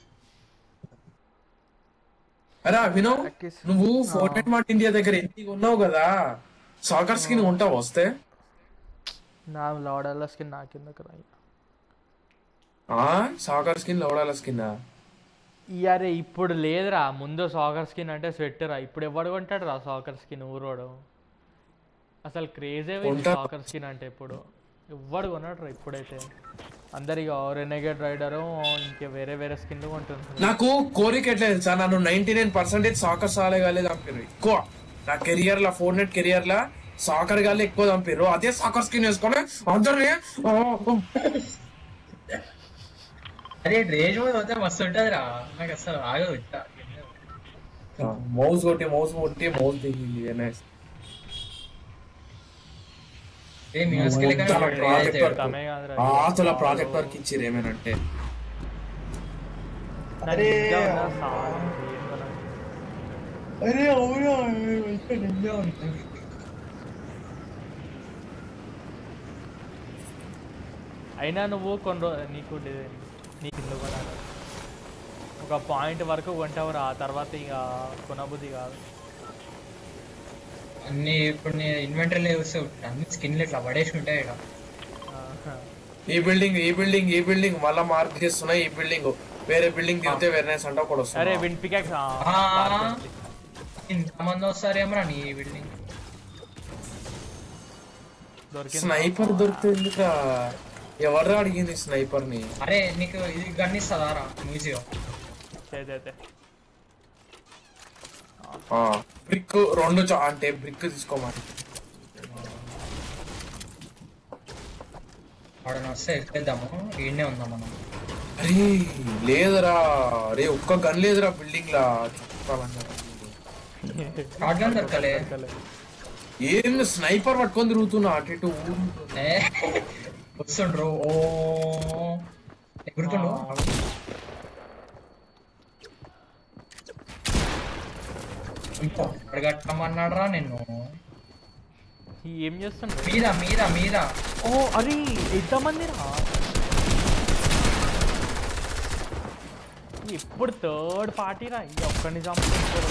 అరే అభినవ్ నువ్వు ఫోర్ట్నైట్ మార్ట్ ఇండియా దగ్గర ఎన్ని ఉన్నావు కదా సాకర్ స్కిన్ ఉంటావు వస్తే నా లాడాల స్కిన్ నాకెందుకు రా సాకర్ స్కిన్ లౌడాల స్కిన్ అరే ఇప్పుడు లేదురా ముందు సాకర్ స్కిన్ అంటే స్వెట్టరా ఇప్పుడు ఎవడు కొంటాడు రా సాకర్ స్కిన్ ఊరోడు అసలు క్రేజే సాకర్ స్కిన్ అంటే ఇప్పుడు ఎవ్వడు కొన్నాడు రా ఇప్పుడైతే అందరిగా రెనెగేట్ రైడరు ఇంకా వేరే వేరే స్కిన్ కొంటుంది నాకు కోరిక ఎట్లా తెలుసా నన్ను 99% సాకర్ సాలే గాలే చంపారు ఎక్కువ నా కెరియర్ లా ఫోర్ట్నైట్ కెరియర్ లా సాకర్ గాలే ఎక్కువ చంపారు అదే సాకర్ స్కిన్ వేసుకొని అందరినీ అరే రేజ్ మోడ్ పోతే మస్తు ఉంటది రా నాకు అసలు ఆగదు మౌస్ కొట్టి మౌస్ దిగింది అసలు ప్రాజెక్ట్ వర్క్ ఇచ్చిరు ఏమేనంటే అరే అరే అవునా అయినా నువ్వు కొన్ని నీకు ఎందుకు కొనాలి ఒక పాయింట్ వరకు కొంటావురా ఆ తర్వాత ఇక కొనబుద్ధి కాదు అన్ని ఇప్పుడు నేను ఇన్వెంటరీలో చూస్తే అన్ని స్కిన్లు ఇట్లా పడేసి ఉంటాయి ఇక ఈ బిల్డింగ్ మళ్ళా మార్క్ చేస్తున్నాయి ఈ బిల్డింగ్ వేరే బిల్డింగ్ దిగితే వేరేనెస్ అంటే ఒకటి వస్తుంది అరే విన్ పికాక్స్ ఇంతమంది వస్తారేమో నీ బిల్డింగ్ స్నైపర్ దొరికితే ఎందుకు ఎవరు అడిగింది స్నైపర్ ని అరే నీకు ఇది గన్నిస్తుందా రా మ్యూజియం బ్రిక్ రెండు అంటే బ్రిక్ తీసుకోమని వాడని వస్తే ఎక్కేద్దాము ఈడనే ఉందాం మనం అరే లేదురా అరే ఒక్క గన్ లేదురా బిల్డింగ్ లా షార్ట్ గన్ దొరకలే ఏం స్నైపర్ పట్టుకొని తిరుగుతున్నా అటు ఇటు వస్తుండ్రు ఓ ఎగురుతుండు అడగట్టమన్నాడు రా నిన్ను ఏం చేస్తుండ్రు మీద మీద మీద ఓ అరే ఎంతమంది రా ఇప్పుడు థర్డ్ పార్టీ రా ఈ ఒక్కడిని చంపుతారు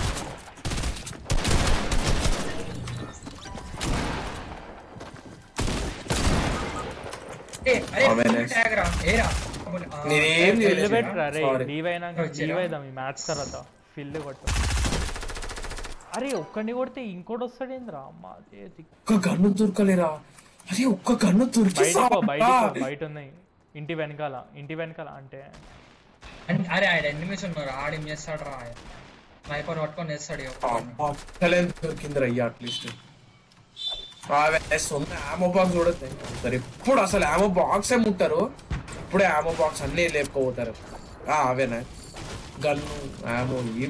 ఫిల్ పెట్టరా రే లీవ్ అయినాక లీవ్ అయిదాం ఈ మ్యాచ్ తర్వాత ఫిల్ కొట్టు అరే ఒక్కడిని కొడితే ఇంకోటి వస్తాడేంద్రా అమ్మా ఒక్క గన్ను దొరకలేరా అరే ఒక్క గన్ను దొరికి బయట ఉన్నాయి ఇంటి వెనకాల అంటే అరే ఆడ ఎనిమిస్ ఉన్నారు ఆడేం చేస్తాడు రా స్నైపర్ పట్టుకొని వేస్తాడు దొరికిందిరా అయ్యా అట్లీస్ట్ ఆమో బాక్స్ కూడా సరే ఇప్పుడు అసలు ఆమో బాక్స్ ఏ ముట్టారు ఇప్పుడే ఆమో బాక్స్ అన్ని లేపుకోపోతారు అవేనా గన్ను ఆమో ఏం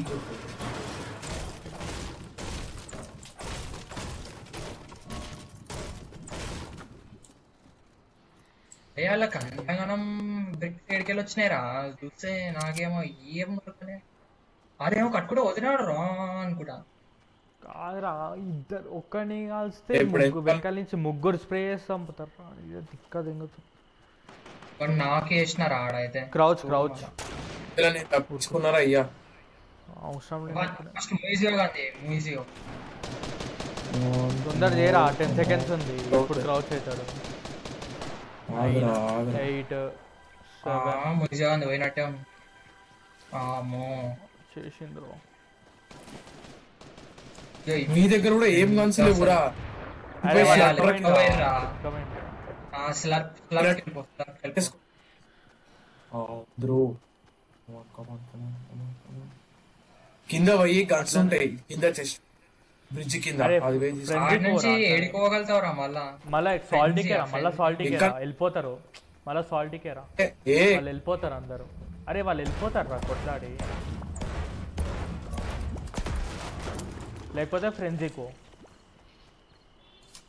వాళ్ళకి అంతగానం బ్రిక్ ఏడికెళ్ళి వచ్చినాయిరా చూస్తే నాకేమో ఏం దొరకలే అదేమో కట్టుకుంటే వదిలినాడు రా అనుకుంటా కాదురా ఇద్దరు ఒక్కడిని కాల్స్తే వెనకాల నుంచి ముగ్గురు స్ప్రే చేసి చంపుతారు దిక్క దింగచ్చు నాకే వేసినారా ఆడైతే క్రౌచ్ తప్పించుకున్నారా అయ్యా అవసరం ఫస్ట్ మ్యూజియం తొందర చేయరా 10 seconds ఉంది ఇప్పుడు క్రౌచ్ అవుతాడు 8 7 మ్యూజియం పోయినట్టే చేసిండ్రు మీ దగ్గర కూడా ఏం గన్స్ లేవురా కింద పోయి గన్స్ ఉంటాయి కింద చెస్ట్ బ్రిడ్జ్ కింద ఏడుకోగలుగుతావురా మళ్ళా సాల్టీకేరా వెళ్ళిపోతారు మళ్ళా సాల్టీకేరా వాళ్ళు వెళ్ళిపోతారు అందరు అరే వాళ్ళు వెళ్ళిపోతారు రా కొట్లాడి లేకపోతే ఫ్రెంజీకో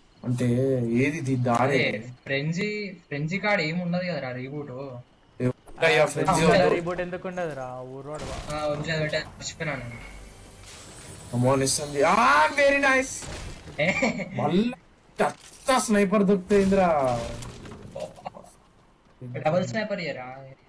అంటే ఏది దారి ఫ్రెంజీ కాడ ఏముండదు కదరా రీబూట్ రీబూట్ ఎందుకు ఉండదురా ఊరోడు ఒరిజినల్ పెట్టే మర్చిపోయినాను. Very nice. మళ్ళీ స్నైపర్ దొరుకుతాయిందిరా. డబుల్ స్నైపర్ ఇయరా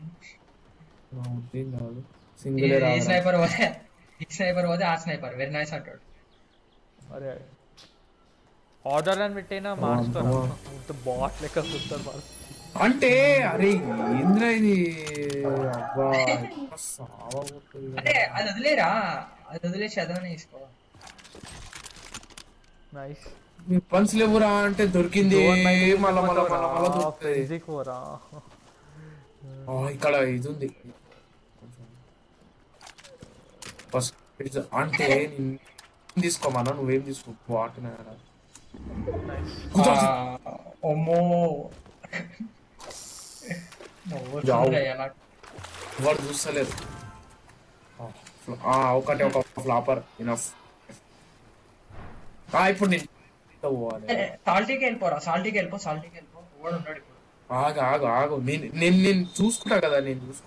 సింగిల్ ఈ స్నైపర్ పోతే ఆ స్నైపర్ వెరీ నైస్ అంటాడు. అరే ఆర్డర్ అని పెట్టైనా మార్చుతారా బాట్ లెక్క చూస్తారు అంటే. అరే ఏంద్రా ఇది. అరే అది వదిలేరా, అది వదిలేసి అదనే తీసుకో. నైస్. పన్స్ లేవురా అంటే దొరికింది. ఇక్కడ ఇది ఉంది అంటే తీసుకోమన్నా. నువ్వేం తీసుకో బాటినా. అమ్మో వాడు చూస్తలేదు. ఒకటి ఒక ఫ్లాపర్ ఇనఫ్. ఇప్పుడు నేను సాల్టీకి వెళ్ళిపోరా, సాల్టీకి వెళ్ళిపో. వాడు ఉన్నాడు ఇప్పుడు. ఆగు నేను చూసుకుంటా కదా.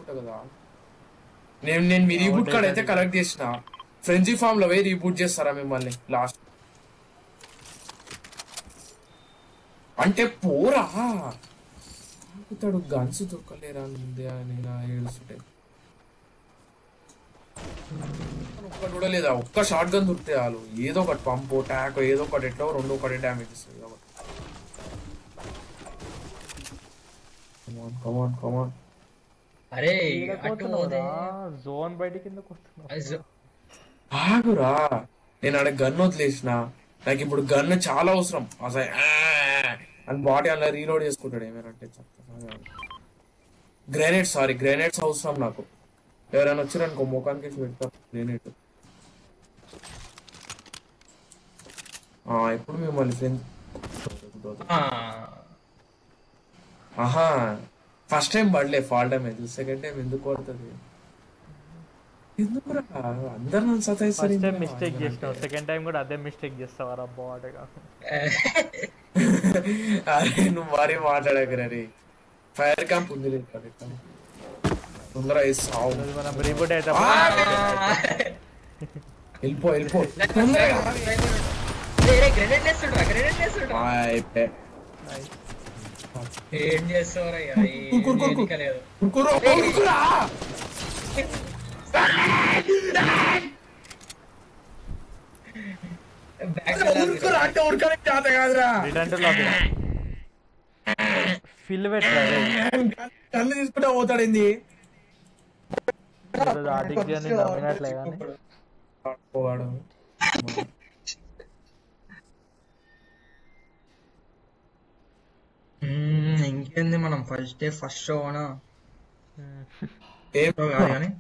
నేను మీ రీబూట్ కార్డ్ అయితే కలెక్ట్ చేసిన. ఫ్రెంజీ ఫామ్ లో పోయి రీబూట్ చేస్తారా మిమ్మల్ని లాస్ట్ అంటే. పోరా ఇతడు గన్స్ దొరకలేరా ముందే అని ఏడుస్తుంటే. ఒక్కటి కూడా లేదా. ఒక్క షార్ట్ గన్ దొరికితే చాలు. ఏదో ఒకటి పంపు ట్యాక్ ఏదో ఒకటి ఎట్లా రెండో ఒకటి డ్యామేజ్ ఇస్తుంది కాబట్టి. కమాన్. అరే జోన్ బయటికి ఎందుకు వస్తున్నా. ఆగురా. నేను ఆడ గన్ వదిలేసిన. నాకు ఇప్పుడు గన్ చాలా అవసరం. అసలు అని బాడీ అలా రీలోడ్ చేసుకుంటాడు ఏమేనంటే. గ్రెనేడ్స్ అవసరం నాకు. ఎవరైనా వచ్చారనుకో ముఖానికి పెడతారు గ్రెనేడ్. ఇప్పుడు మిమ్మల్ని ఫ్రెండ్. ఫస్ట్ టైం పడలే ఫాల్ డ్యామేజ్. సెకండ్ టైం ఎందుకు పడుతుంది. ఎందుకురా అందరు నన్ను సతాయిస్తారు. మిస్టేక్ చేస్తావు, సెకండ్ టైం కూడా అదే మిస్టేక్ చేస్తావారా బాగా. అరే నువ్వు మరీ మాట్లాడకరా. ఫైర్ క్యాంప్ ఉంది తొందరగా వెళ్ళిపో. ఏం చేస్తావరా. ఫిల్ పెట్టా కళ్ళు తీసుకుంటా పోతాడింది. నమ్మినట్లే కానీ ఇంకేంది మనం ఫస్ట్ డే ఫస్ట్ షో అనా కానీ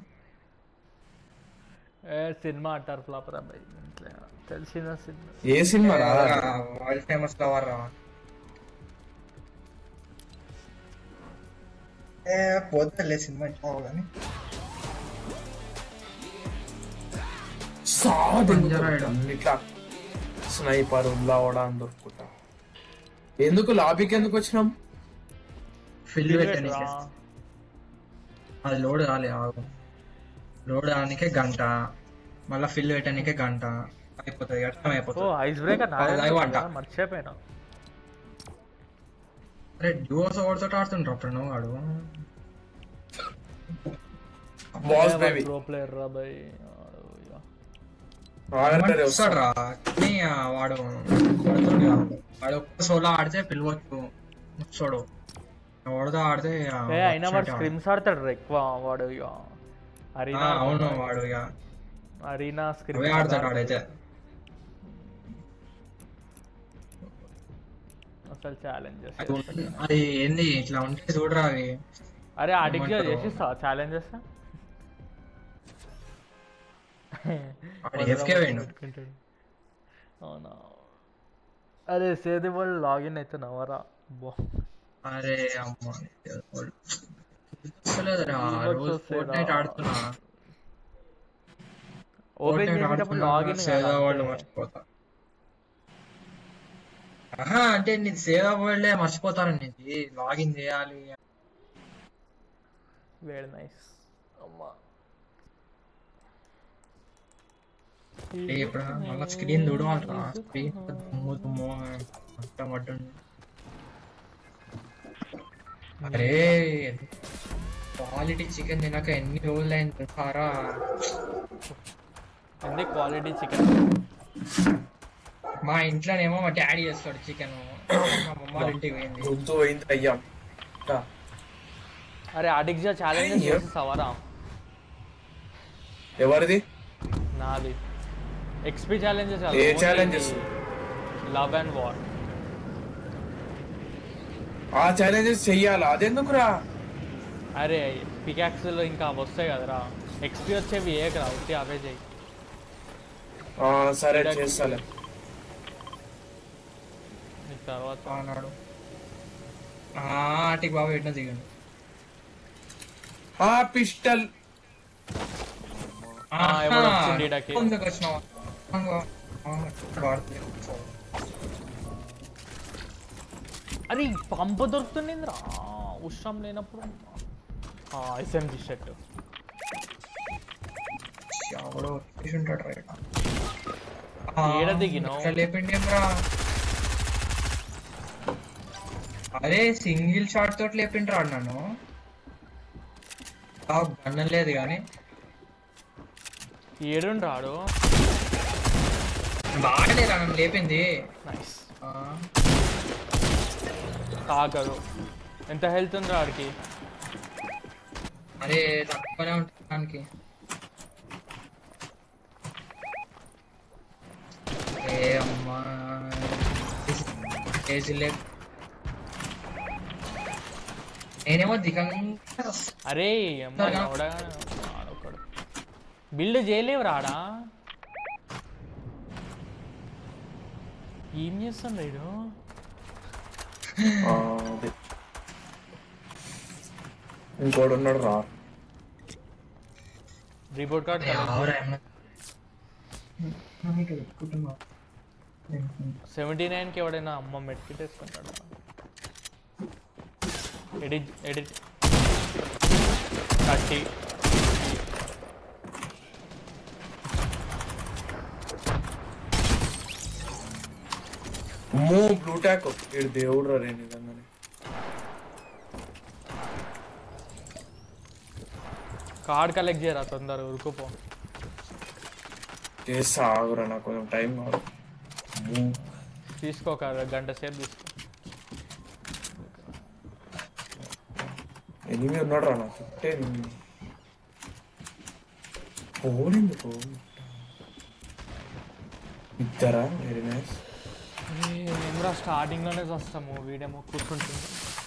సినిమా అంటారు ఫ్లాపర్ అబ్బాయి. తెలిసిన సినిమా. ఏ సినిమా వరల్డ్ ఫేమస్ లవర్ రా. పోతలే సినిమా కానీ ఇట్లా స్నైపర్ ఉల్లావడా అని దొరుకుతా. ఎందుకు లాబీకి ఎందుకు వచ్చినాం. ఫిల్ పెట్టడానికి. అది లోడ్ కాలే. లోడ్ కానికే గంట, మళ్ళీ ఫిల్ పెట్టడానికే గంట అయిపోతుంది. టైం అయిపోతుంది. ఐస్ బ్రేకర్ మర్చిపోయినా. అరే డ్యూస్ ఓవర్తో ఆడుతుంటారు అప్పుడు నువ్వు వాడు. ప్రో ప్లేయర్ రా బై. వాడు ఒక్క సోలో ఆడితే పిలవచ్చు. చూడు వాడుతో ఆడితే అయినా వాడు స్క్రిమ్స్ ఆడతాడు ఎక్కువ. వాడు అవును వాడు అరీనా స్క్రిమ్ ఆడతాడు. ఆడైతే అసలు ఛాలెంజెస్ అది ఏంది ఇట్లా ఉంటే చూడరా అవి. అరే అడిగి చేసిస్తా ఛాలెంజెస్. అవునా. అరే సేది వాళ్ళు లాగిన్ అయితే నవరా. అరే అమ్మా ఆడుతున్నా. మర్చిపోతా. అంటే నీది సేవ్ అవ్వలే మర్చిపోతాను. నీది లాగిన్ చేయాలి. Very nice. అమ్మా ఇప్పుడు మళ్ళీ స్క్రీన్ చూడమంటారా? స్క్రీన్ దుమ్ము దుమ్ము మొత్తం పట్టుండి. అరే క్వాలిటీ చికెన్ తినక ఎన్ని రోజులు అయింది సారా. అదే క్వాలిటీ చికెన్. మా ఇంట్లోనేమో మా డాడీ చేస్తాడు చికెన్, మా మమ్మ వాళ్ళ ఇంటికి పోయింది. గొంతు పోయింది అయ్యా. అరే అడిగ్జా ఛాలెంజ్ చేసేసావారా? ఎవరిది? నాది. XP challenges. ఏ ఛాలెంజెస్? Love and war. ఆ ఛాలెంజెస్ చెయ్యాలా? అదెందుకురా? అరే పికాక్స్లో ఇంకా వస్తాయి కదరా, ఎక్స్పీ వచ్చేవి ఏకరా, వచ్చి అవే చెయ్యి. సరే చేస్తాలే. తర్వాత అన్నాడు ఆటికి బాబు ఎట్లా దిగండి. పిస్టల్ ఎవడు వచ్చింది ఈడకి? ముందుకు వచ్చినావా? అరే పంపు దొరుకుతుందిరా ఉష్ణం లేనప్పుడు. ఎస్ఎంజీ షర్ట్ ఎవడో ఉంటాడు రైట్. ఏడ దిగినావు? లేపిండేమ్రా. అరే సింగిల్ షాట్ తోటి లేపిండ్రా నన్ను. గన్నం లేదు కానీ ఏడుండ్రాడు. బాగలేరా నన్ను లేపింది. నైస్. కాకరు ఎంత హెల్త్ ఉందిరా ఆడికి? అరే తక్కువనే ఉంటుంది దానికి. ఏ అమ్మా నేనేమో దిగంగా. అరే అమ్మ బిల్డ్ చేయలేవు రాడా? ఏం చేస్తాను రైడు? ఇంకోడు ఉన్నాడు రా. రిపోర్ట్ కార్డ్ 79కి ఎవడైనా అమ్మ మెట్కిట్ వేసుకుంటాడు. ఎడిట్ 30. బ్లూ టాక్ దేవుడు రా. నిజంగానే కార్డ్ కలెక్ట్ చేయరా తొందర, ఉరుకుపో. చేస్తా ఆగురా, నాకు కొంచెం టైం కావాలి. తీసుకో, ఒక గంట సేపు తీసుకో. ఎనిమిది ఉన్నాడు రా నాకు. పోడింది ఇద్దరా? Very nice. ఏమరా స్టార్టింగ్లోనే వస్తాము, వీడేమో కూర్చుంటుంది.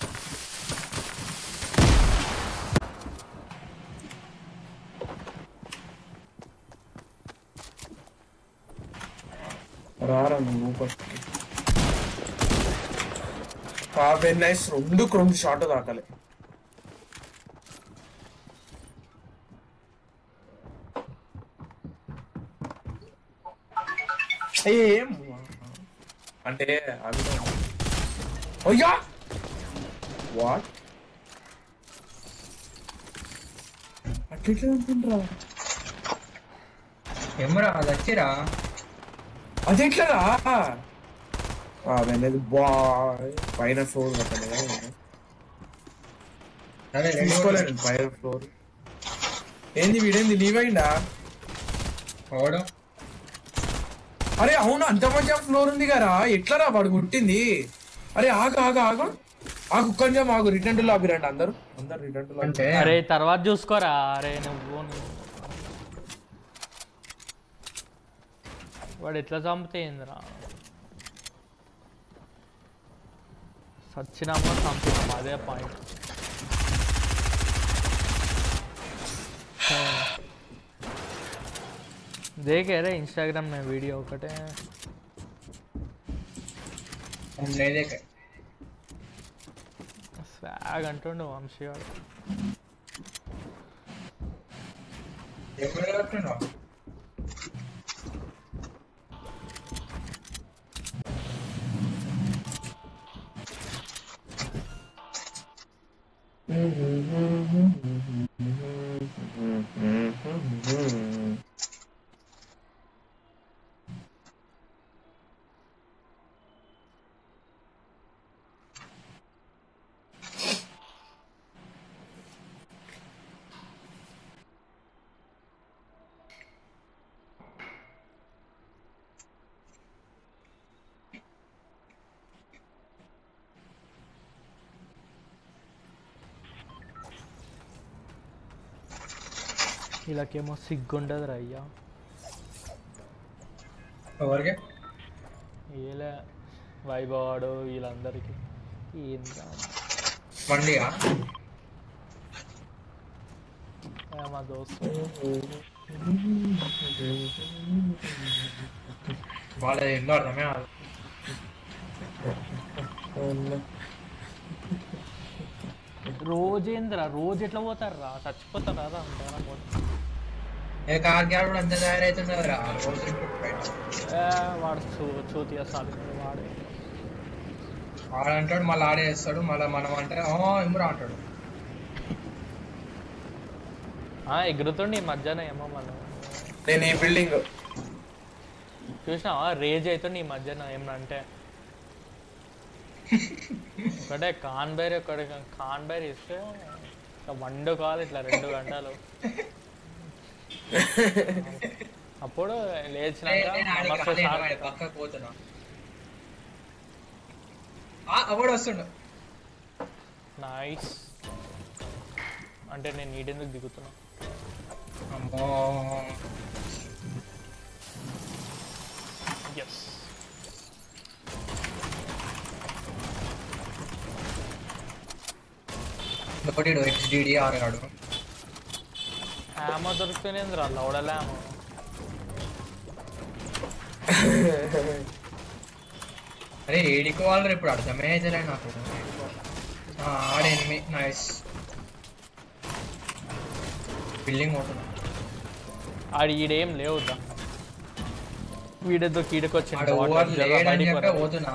రారా నువ్వు ఫస్ట్. Very nice. రెండు షాట్ దాకాలి. ఏం అంటే అవి అయ్యా వాట్ అట్లా అనుకుంటారా? ఏమరా అది వచ్చిరా? అది ఎట్లరా? బాయ్ పైన ఫ్లోర్ తీసుకోలేదు. పైన ఫ్లోర్ ఏంది? వీడేంది లీవ్ అయిందా? అరే అవును, అంత మంచిగా ఫ్లోర్ ఉంది కదా, ఎట్లరా వాడు కొట్టింది? అరే ఆగు కొంచెం ఆగు. రిటర్న్ టు లాబీ రండి అందరు రిటర్న్ టు లాబీ. అరే తర్వాత చూసుకోరా. అరే నువ్వు వాడు ఎట్లా చంపితే ఏందిరా? సచ్చినామా చంపినామా అదే పాయింట్. देखे रे इंस्टाग्राम में वीडियो ఒకటే స్వాగ్ అంటుండు వంశీ వాడు. వీళ్ళకేమో సిగ్గుండదు అయ్యా. ఎవరికి ఏలే వైభవాడు వీళ్ళందరికీ ఏం మండిగా మా దోస్తు వాళ్ళ ఎన్నో అర్థమే కాదు. రోజేంద్రా రోజు ఎట్లా పోతారు రా, చచ్చిపోతారా రా అంటారా ఏ కార్ గ్యాడ్ కూడా అంతే తయారవుతున్నది రా రోజు. వాడు చూతిగా సాధి వాడే వాడంటాడు మళ్ళీ ఆడే చేస్తాడు, మళ్ళీ మనం అంటే ఇమ్మురా అంటాడు. ఎగురుతుండే ఈ మధ్యాహ్నం ఏమో మనం నేను ఈ బిల్డింగ్ చూసినావా, రేజ్ అవుతుండే ఈ మధ్యాహ్నం ఏమన్నా అంటే ఒకటే కాన్బైర్ ఇస్తే వండు కాదు ఇట్లా 2 గంటలు. అప్పుడు లేచినాక పక్కకు పోతున్నా అవార్డు వస్తుండ. నైస్ అంటే నేను నీటెందుకు దిగుతున్నా. అమ్మో ఎస్ ఒకటిడు HDD ఆడు. ఆమో దొరుకుతేనేంద్రా లౌడలే ఆమో. అరే ఏడికి వాళ్ళు ఇప్పుడు అర్థమే అయితే నాకు. ఆడే నైస్ బిల్డింగ్ అవుతున్నా. ఆడు ఈడేం లేవుద్దా, వీడేదో కీడకొచ్చింది పోతున్నా.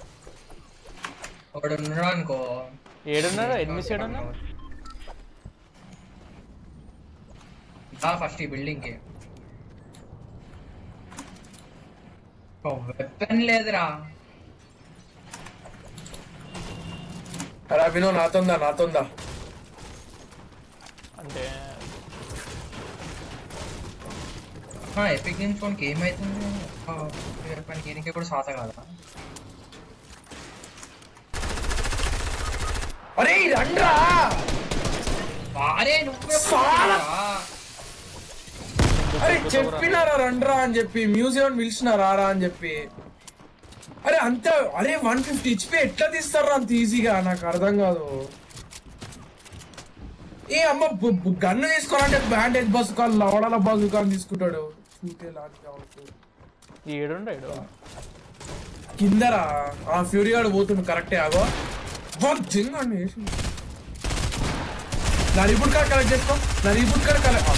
ఒకడు ఉన్నాడు అనుకో. ఏడున్నాడు ఎనిమిది సైడ్ ఉన్నా ఫస్ట్ ఈ బిల్డింగ్ కి వెపన్ లేదురా. అరే అభినవ్ నాతోందా అంటే ఎపిక్ గేమ్స్ ఫోన్కి ఏమైతుంది పనికి ఈయనకి కూడా సాత కాదా. అరే రండ్రా అరే చెప్పినారా రండ్రా అని చెప్పి, మ్యూజియం పిలిచినారా అని చెప్పి. అరే అంత అరే 150 HP ఎట్లా తీస్తారా అంత ఈజీగా, నాకు అర్థం కాదు. ఏ అమ్మ గన్ను తీసుకోవాలంటే బ్యాండేజ్ బస్సు లవడాల బస్సు కానీ తీసుకుంటాడు. చూతే లాంటి కావచ్చు. ఏడుండాడు కిందరా ఆ ఫ్యూరీ గాడు పోతుండు కరెక్టే. ఆగో జింగండి నా రిపోర్ట్ కార్డ్ కలెక్ట్ చేసుకో, నా రిపోర్ట్ కార్డ్ కలెక్ట్.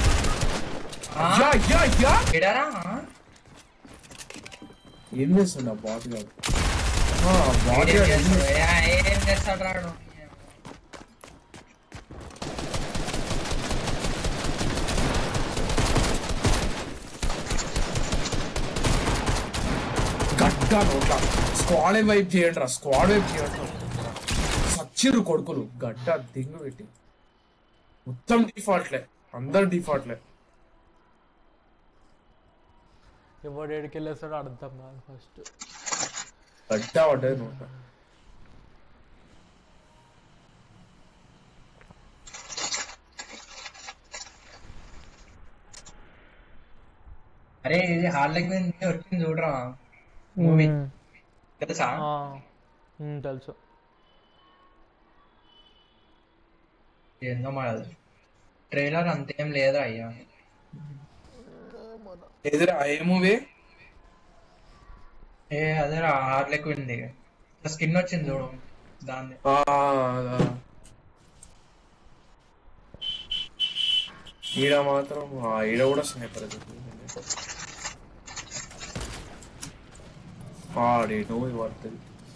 ఏం చేస్తుండ బాట్ గాడు, ఏం చేస్తాడు రాడు. గట్టిగా నోట్లా స్క్వాడ్ వైప్ చేయండి రా, స్క్వాడ్ వైప్ చేయండి. సచ్చిరు కొడుకులు గట్ట దింగు పెట్టి మొత్తం డిఫాల్ట్లే, అందరు డిఫాల్ట్లే. ఎవడు ఏడికెళ్ళేస్తాడో అర్థం కాదు ఫస్ట్. గట్ట పడ్డది నోట. అరే ఇది హార్లెక్ వచ్చింది చూడరా మూవీ, తెలుసా? తెలుసు. ఏందో మనది ట్రైలర్ అంతేం లేదా అయ్యా. ఎదురా ఏ మూవీ? అదేరా హార్లెక్ ఉంది, స్కిన్ వచ్చింది చూడు దాన్ని. ఈడ మాత్రం ఈడ కూడా స్నైపర్ నువ్వు పడుతుంది.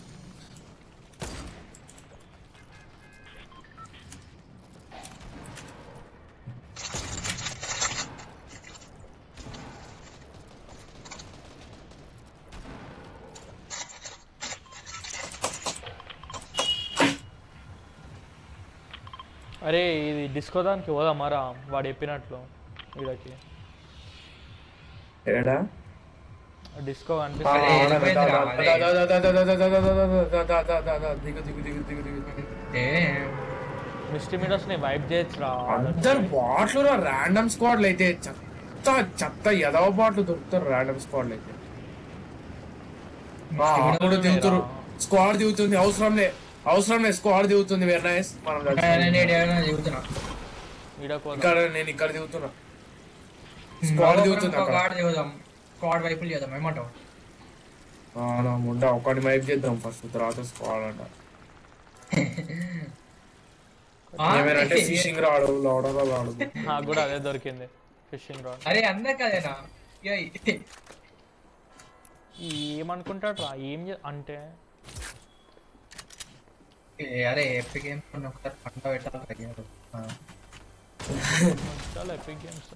అరే ఇది డిస్కో దానికి పోదామారా, వాడు చెప్పినట్లు వీళ్ళకి ఏడా డిస్కో మిస్టీ మీడోస్ ని వైప్ చేయొచ్చు రా. అందరు బాట్లు ర్యాండమ్ స్క్వాడ్లు అయితే చెత్త చెత్త ఎదవ బాట్లు దొరుకుతారు ర్యాండమ్ స్క్వాడ్లు అయితే. అప్పుడు దిగుతారు, స్క్వాడ్ దిగుతుంది, అవసరం లే స్క్వాడ్ దిగుతుంది. Very nice. మనం ఇక్కడ నేను ఇక్కడ దిగుతున్నా, స్క్వాడ్ దిగుతుంది. స్క్వాడ్ వైపులు చేద్దాం ఏమంటావు? ఒకటి వైపు చేద్దాం ఫస్ట్, తర్వాత స్క్వాడ్ అంట. ఏమేనంటే ఫిషింగ్ రాడు, లోడగా రాడు. నాకు కూడా అదే దొరికింది, ఫిషింగ్ రాడ్. అరే అందా కదేనా ఏమనుకుంటాడు రా, ఏం అంటే అరే ఎపిక్ గేమ్స్ ఒకసారి పంట పెట్టాలి. చాలా ఎపిక్ గేమ్స్.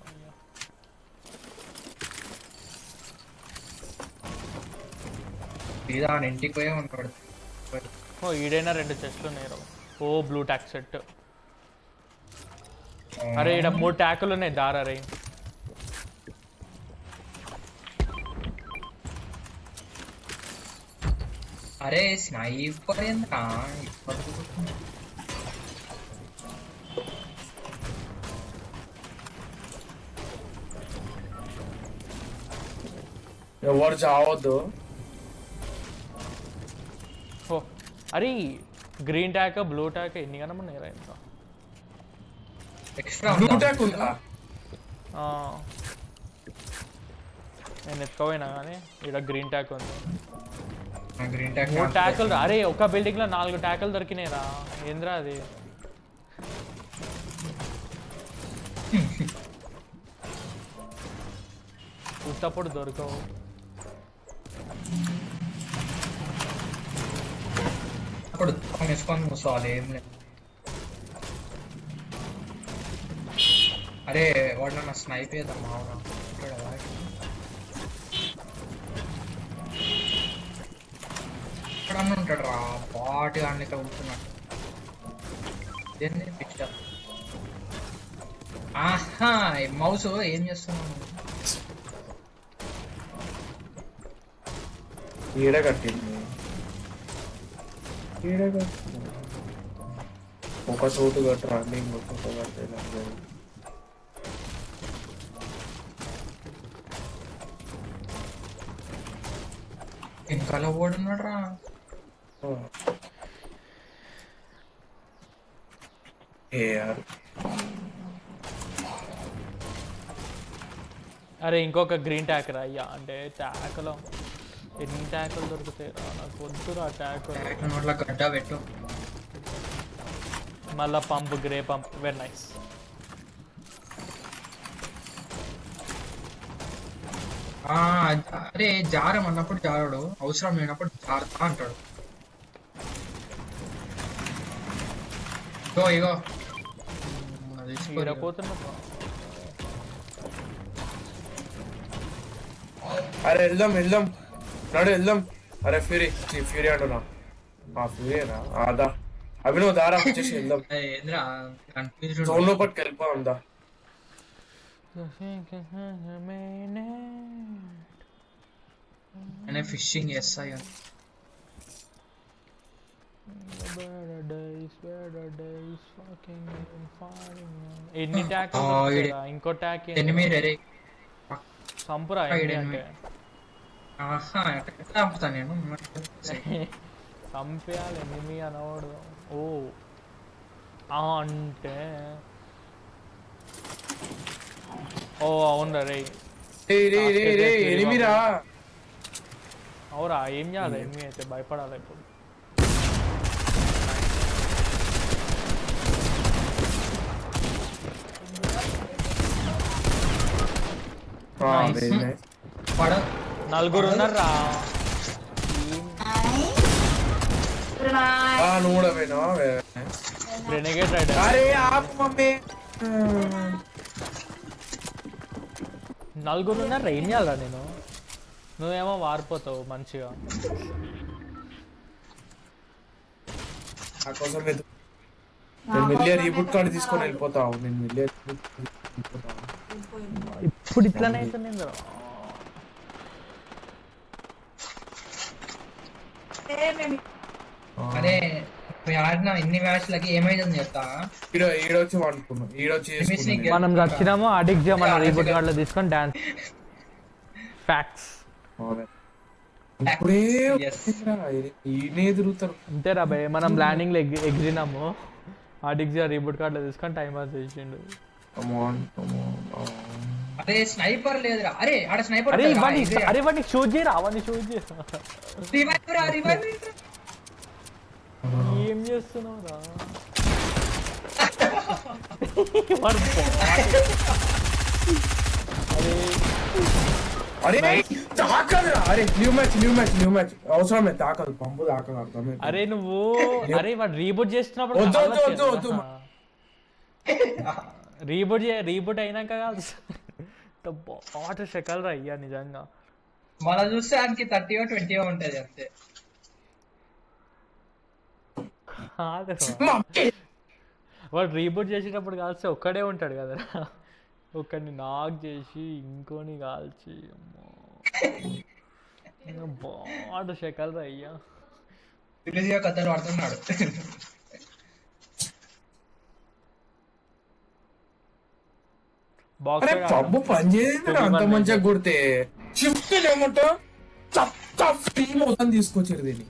ఇదా ఇంటికి పోయే ఉంటాడు. ఓ ఈడైనా 2 చెస్ట్లు ఉన్నాయి. ఓ బ్లూ ట్యాక్ సెట్. అరే ఇక్కడ 3 ట్యాకులు ఉన్నాయి. దారా రే అరే స్నైపర్ ఏందా ఎవరు చావద్దు. ఓ అరే గ్రీన్ ట్యాక్, బ్లూ ట్యాక్ ఎన్ని గణం ఉన్నాయి రా ఇంకా. బ్లూ ట్యాక్ ఉందా? నేను ఎత్తుకోపోయినా కానీ ఇక్కడ గ్రీన్ ట్యాక్ ఉంది. గ్రీన్ ట్యాక్ 3 ట్యాకులు. అరే ఒక బిల్డింగ్ లో 4 ట్యాకులు దొరికినాయి రా. ఏంద్రా అది? ఉత్తప్పుడు దొరకవు. అప్పుడు వేసుకొని కూర్చోవాలి. ఏం లేదు. అరే వాడు నన్ను స్నైప్ చేద్దాం. అవునా ఇక్కడ ఉంటాడు రా బాటి అన్ని ఇక్కడ ఉంటున్నాడు. పిక్చర్ ఆహా మౌస్ ఏం చేస్తున్నాను? ఈడ కట్టింది, ఒక చోటు కట్టరా అండి, ఇంకొక చోటు కట్టే. ఇంకా ఓడున్నాడు రా. అరే ఇంకొక గ్రీన్ ట్యాక్ రా అయ్యా. అంటే ట్యాక్లో ఎన్ని ట్యాకులు దొరుకుతాయి రా? నాకు వద్దురా ట్యాకులు. గడ్డ పెట్టు. మళ్ళా pump, grey pump. Very nice. అరే జారం అన్నప్పుడు జారడు, అవసరం లేనప్పుడు జారుతా అంటాడు. ఇగో అరే వెళ్దాం నాడు వెళ్దాం. అరే ఫ్యూరీ అంటున్నా. ఫ్యూరీనా? ఆదా అభినవ్ దారా వచ్చేసి వెళ్దాం. జోన్లో పట్టుకు వెళ్ళిపోదాం దా. ఫిషింగ్ చేస్తాయి. ఎన్ని ట్యాక్? ఇంకో ట్యాక్ సంపురా అంటే చంపుతా నేను. చంపేయాలి ఎనిమి అనవాడు. ఓ అంటే ఓ అవునరా రే. ఎనిమిరా అవురా? ఏం చేయాలి? ఎనిమి అయితే భయపడాలి ఇప్పుడు. నలుగురు ఉన్నారా? నువ్వు కూడా పోయినావా? Renegade raider. అరే ఆపు మమ్మీ. నలుగురు ఉన్నారా? ఏం చేయాలరా నేను? నువ్వేమో వారిపోతావు మంచిగా. నాకోసం నేను వెళ్ళి రీబూట్ కార్డు తీసుకొని వెళ్ళిపోతావు. నేను వెళ్ళి ఇప్పుడు ఇట్లానే అవుతుంది. అరే మేము ఆడిన ఇన్ని మ్యాచ్లకి ఏమైందని చెప్తా. ఈడొచ్చి వండుకున్నాం, ఈడొచ్చి చేసుకున్నాం. మనం వచ్చినాము అడిక్ట్ మన రీబూట్ కార్డులో తీసుకొని డాన్స్ ఫ్యాక్ట్స్ ఇప్పుడే ఈయనే తిరుగుతారు అంతేరా భయ్. మనం ల్యాండింగ్ లో ఎగిరినాము అడిక్ట్ రీబూట్ కార్డులో తీసుకొని టైం పాస్ చేసిండు. అరే స్నైపర్ లేదురా. అరే ఆడ స్నైపర్. అరే వాడిని షూట్ చేయరా, వాడిని షూట్ చేయరా. ఏం చేస్తున్నావు రా? అరే తాకదురా. అరే న్యూ మ్యాచ్ అవసరమే తాకదు, పంపు తాకదు అర్థమే. అరే నువ్వు అరే వాడు రీబూట్ చేస్తున్నప్పుడు రీబూట్ అయినాక కాదు పాట శకల్ రా అయ్యా నిజంగా. మళ్ళా చూస్తే ఆయనకి 30 or 20 ఉంటది అంతే. వాడు రీబూట్ చేసేటప్పుడు కాల్స్తే ఒక్కడే ఉంటాడు కదరా, ఒక్కడిని నాక్ చేసి ఇంకోని కాల్చి బాగా శకల్ రా అయ్యా. కథలు పడుతున్నాడు. పబ్బు పనిచేయదు అంత మంచిగా కొడితే షిఫ్ట్ ఏమంటావు ఫ్రీ మొత్తం తీసుకొచ్చారు దీన్ని.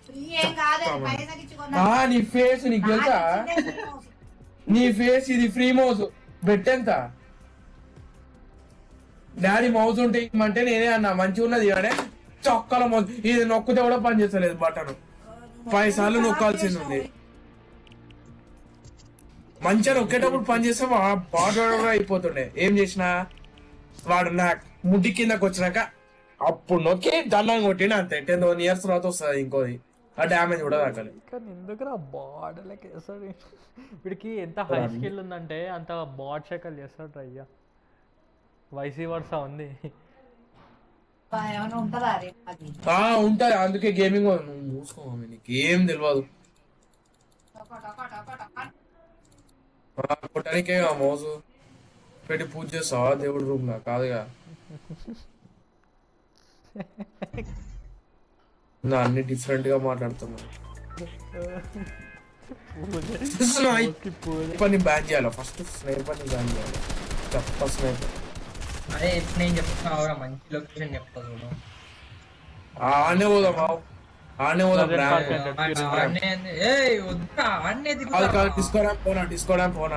నీ ఫేస్ నీకు తెలుసా, నీ ఫేస్ ఇది ఫ్రీ మౌజ్ బెట్టెంత డాడీ మౌజ్ ఉంటే ఇమ్మంటే నేనే అన్నా మంచిగా ఉన్నది ఇవాడే చొక్కల మౌజ్. ఇది నొక్కితే కూడా పని చేస్తలేదు బటన్, 5 సార్లు నొక్కాల్సింది ఉంది. మంచిగా నొక్కేటప్పుడు పని చేస్తే బాగా అయిపోతుండే. ఏం చేసినా వాడు నా ముడ్డి కిందకి వచ్చినాక అప్పుడు నొక్కి దండం కొట్టిన అంతే. 10 years తర్వాత వస్తుంది ఇంకోది, ఆ డ్యామేజ్ కూడా తాకాలి. ఎందుకురా బాడీలకి వేస్తాడు వీడికి. ఎంత హై స్కిల్ ఉందంటే అంత బాడ్ షకల్ చేస్తాడు అయ్యా. వైసీ వర్స ఉంది ఉంటది, అందుకే గేమింగ్ నువ్వు చూసుకోవాలి, నీకు ఏం తెలియదు. కొట్టడానికే మోజు పెట్టి పూజ చేస్తావా దేవుడి రూమ్ లా? కాదుగా, నా అన్ని డిఫరెంట్ గా మాట్లాడుతున్నా. స్నైపర్ ని బ్యాన్ చేయాలి ఫస్ట్, స్నైపర్ ని బ్యాన్ చేయాలి. చెప్ప స్నైపర్. అదే ఇప్పుడు నేను చెప్తున్నా మంచి లొకేషన్ చెప్తా చూడు. ఆనే పోదాం బావు, ఆనే పోదాం. డిస్కోరామ్ పోనా.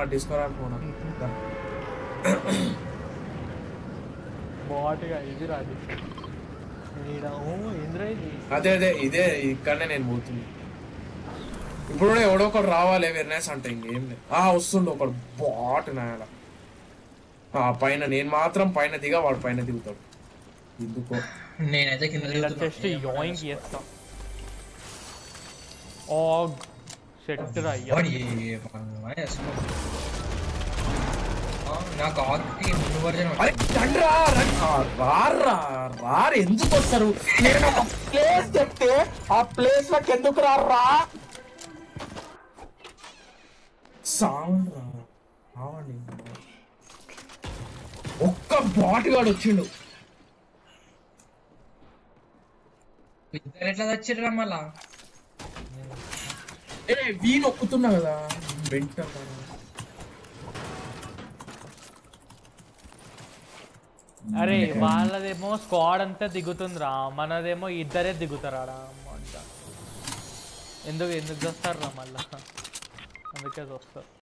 అదే ఇదే ఇక్కడనే నేను పోతుంది. ఇప్పుడు ఎవడో ఒకడు రావాలి అవేర్నెస్ అంటే ఇంకేం లేదు. వస్తుండు ఒకడు బాట్ నాయన పైన. నేను మాత్రం పైన దిగా వాడు పైన దిగుతాడు. ఎందుకో నేనైతే ఎందుకు వస్తారు? నేను ఒక ప్లేస్ చెప్తే ఆ ప్లేస్ లోకి ఎందుకు రారా? సాంగ్ రావండి. ఒక్క బాట్ గాడు వచ్చిండు. ఇద్దరు ఎట్లా తెచ్చిర్రా మళ్ళా? వీలు ఒక్కుతున్నా కదా వెంట. అరే వాళ్ళదేమో స్క్వాడ్ అంతా దిగుతుందిరా, మనదేమో ఇద్దరే దిగుతారా. ఎందుకు చూస్తారా మళ్ళా? అందుకే చూస్తారు.